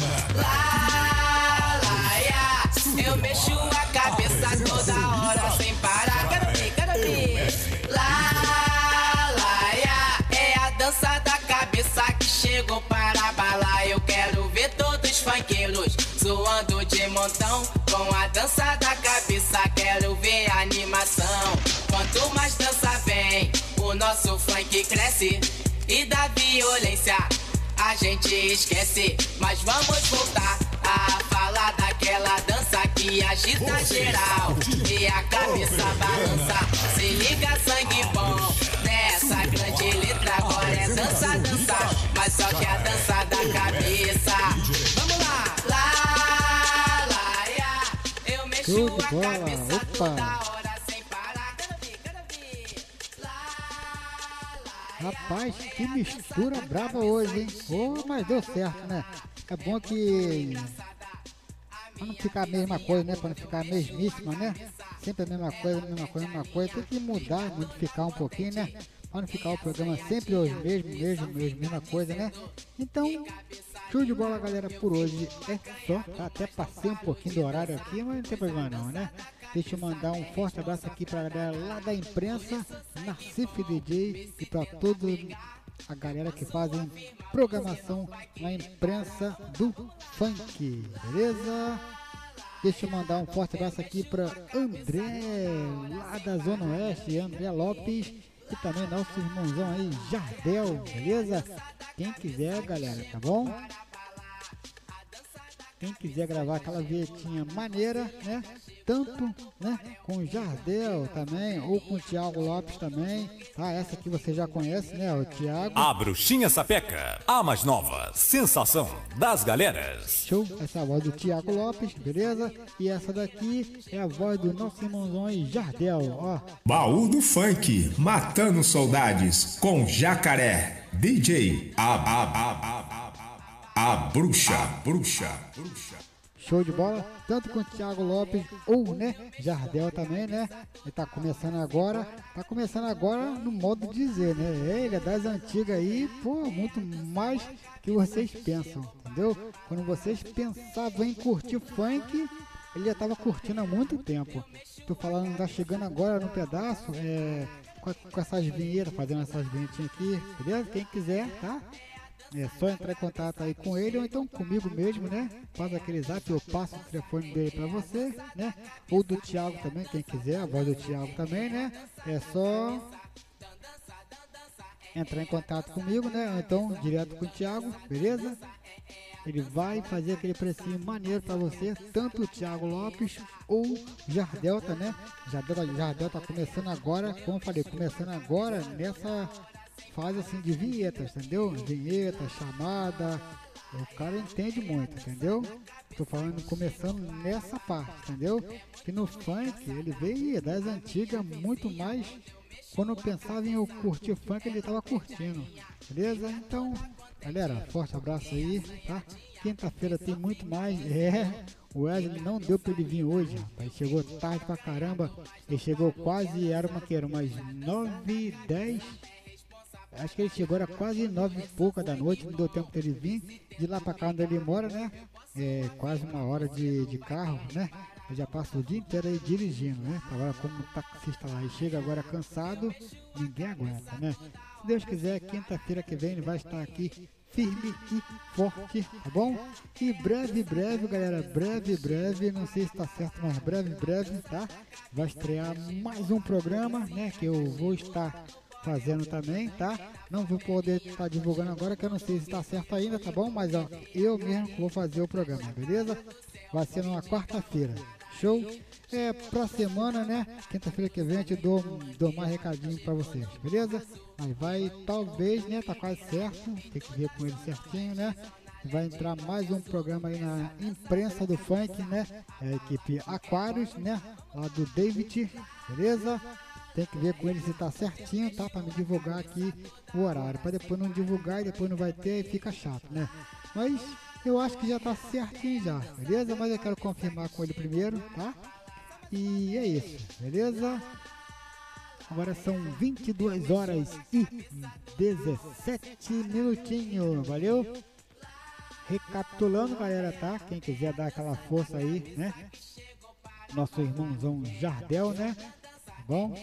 Lá, ia, eu mexo a cabeça toda hora sem parar. Quero ver. Lá, ia, é a dança da cabeça que chegou para abalar. Eu quero ver todos os funkeiros zoando de montão. Com a dança da cabeça, quero ver a animação. Quanto mais dança vem, o nosso nosso funk cresce e da violência a gente esquece. Mas vamos voltar a falar daquela dança que agita geral e a cabeça balança. Se liga, sangue bom nessa grande letra. Agora é dança, dança, mas só que a dança da cabeça. Vamos lá, lá, lá, ya. Eu mexo a cabeça toda hora sem parar. Rapaz, que mistura braba hoje, hein? Pô, mas deu certo, né? É bom que... pra não ficar a mesma coisa, né? Pra não ficar a mesmíssima, né? Sempre a mesma coisa, mesma coisa, mesma coisa. Tem que mudar, modificar um pouquinho, né? Pra não ficar o programa sempre os mesma coisa, né? Então, show de bola, galera, por hoje é só. Tá? Até passei um pouquinho do horário aqui, mas não tem problema não, né? Deixa eu mandar um forte abraço aqui pra galera lá da imprensa, Nassif DJ, e pra toda a galera que fazem programação na imprensa do funk, beleza? Deixa eu mandar um forte abraço aqui pra André, lá da Zona Oeste, André Lopes, e também nosso irmãozão aí, Jardel, beleza? Quem quiser, galera, tá bom? Quem quiser gravar aquela vinhetinha maneira, né? Tanto, né? Com o Jardel também, ou com o Thiago Lopes também, tá? Essa aqui você já conhece, né? O Thiago. A Bruxinha Sapeca, a mais nova sensação das galeras. Show, essa é a voz do Thiago Lopes, beleza? E essa daqui é a voz do nosso irmãozão aí, Jardel, ó. Baú do Funk, matando saudades, com Jacaré, DJ, a bruxa. Show de bola, tanto com o Thiago Lopes ou, né, Jardel também, né? Ele tá começando agora no modo de dizer, né? Ele é das antigas aí, pô, muito mais que vocês pensam, entendeu? Quando vocês pensavam em curtir funk, ele já tava curtindo há muito tempo. Tô falando, tá chegando agora no pedaço, com essas vinhetas, fazendo essas vinhetinhas aqui, beleza? Quem quiser, tá? É só entrar em contato aí com ele ou então comigo mesmo, né? Faz aquele zap, eu passo o telefone dele pra você, né? Ou do Thiago também, quem quiser, a voz do Thiago também, né? É só entrar em contato comigo, né? Ou então direto com o Thiago, beleza? Ele vai fazer aquele precinho maneiro pra você, tanto o Thiago Lopes ou o Jardel também. Jardel tá começando agora, como eu falei, começando agora nessa fase assim de vinhetas, entendeu? Vinheta, chamada, o cara entende muito, entendeu? Tô falando começando nessa parte, entendeu? Que no funk ele veio das antigas muito mais. Quando eu pensava em eu curtir funk, ele tava curtindo, beleza? Então, galera, forte abraço aí, tá? Quinta-feira tem muito mais. O Wesley não deu pra ele vir hoje, rapaz. Chegou tarde pra caramba. Ele chegou quase, era umas 9h10. Acho que ele chegou, era quase 9 e pouca da noite, não deu tempo dele vir. De lá pra cá onde ele mora, né? É quase uma hora de carro, né? Ele já passa o dia inteiro aí dirigindo, né? Agora como taxista lá e chega agora cansado, ninguém aguenta, né? Se Deus quiser, quinta-feira que vem ele vai estar aqui firme e forte, tá bom? E breve, galera, breve, não sei se tá certo, mas breve, tá? Vai estrear mais um programa, né? Que eu vou estar fazendo também, tá? Não vou poder estar divulgando agora, que eu não sei se está certo ainda, tá bom? Mas ó, eu mesmo vou fazer o programa, beleza? Vai ser numa quarta-feira, show? Pra semana, né? Quinta-feira que vem eu te dou mais recadinho pra vocês, beleza? Mas vai, talvez, né? Tá quase certo, tem que ver com ele certinho, né? Vai entrar mais um programa aí na imprensa do funk, né? É a equipe Aquários, né? Lá do David, beleza? Tem que ver com ele se tá certinho, tá? Pra me divulgar aqui o horário. Pra depois não divulgar e depois não vai ter e fica chato, né? Mas eu acho que já tá certinho já, beleza? Mas eu quero confirmar com ele primeiro, tá? E é isso, beleza? Agora são 22 horas e 17 minutinhos, valeu? Recapitulando, galera, tá? Quem quiser dar aquela força aí, né? Nosso irmãozão Jardel, né? Bom,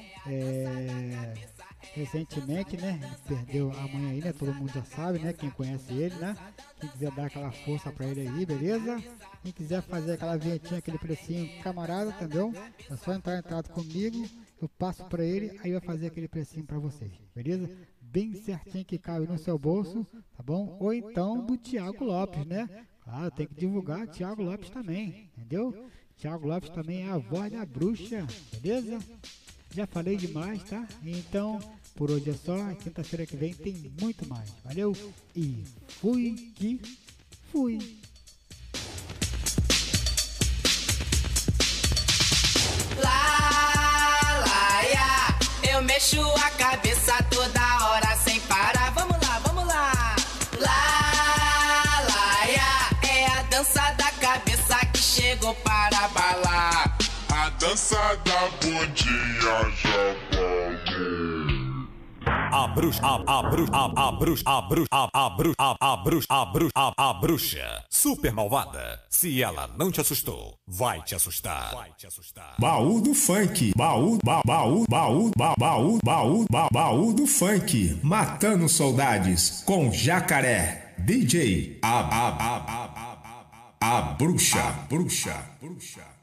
recentemente, né, ele perdeu a mãe aí, né, todo mundo já sabe, né, quem conhece ele, né, quem quiser dar aquela força pra ele aí, beleza? Quem quiser fazer aquela vinhetinha, aquele precinho camarada, entendeu? É só entrar em contato comigo eu passo pra ele, aí vai fazer aquele precinho pra vocês, beleza? Bem certinho que cabe no seu bolso, tá bom? Ou então do Thiago Lopes, né? Claro, tem que divulgar Thiago Lopes também, entendeu? Thiago Lopes também é a voz da bruxa, beleza? Já falei demais, tá? Então, por hoje é só. Quinta-feira que vem tem muito mais. Valeu e fui que fui. Eu mexo a cabeça toda hora sem parar. Vamos lá, vamos lá. É a dança da cabeça que chegou para abalar. A dança da bundinha já falou. A bruxa super malvada. Se ela não te assustou, vai te assustar. Baú do funk, baú do funk, matando saudades com Jacaré, DJ, a bruxa.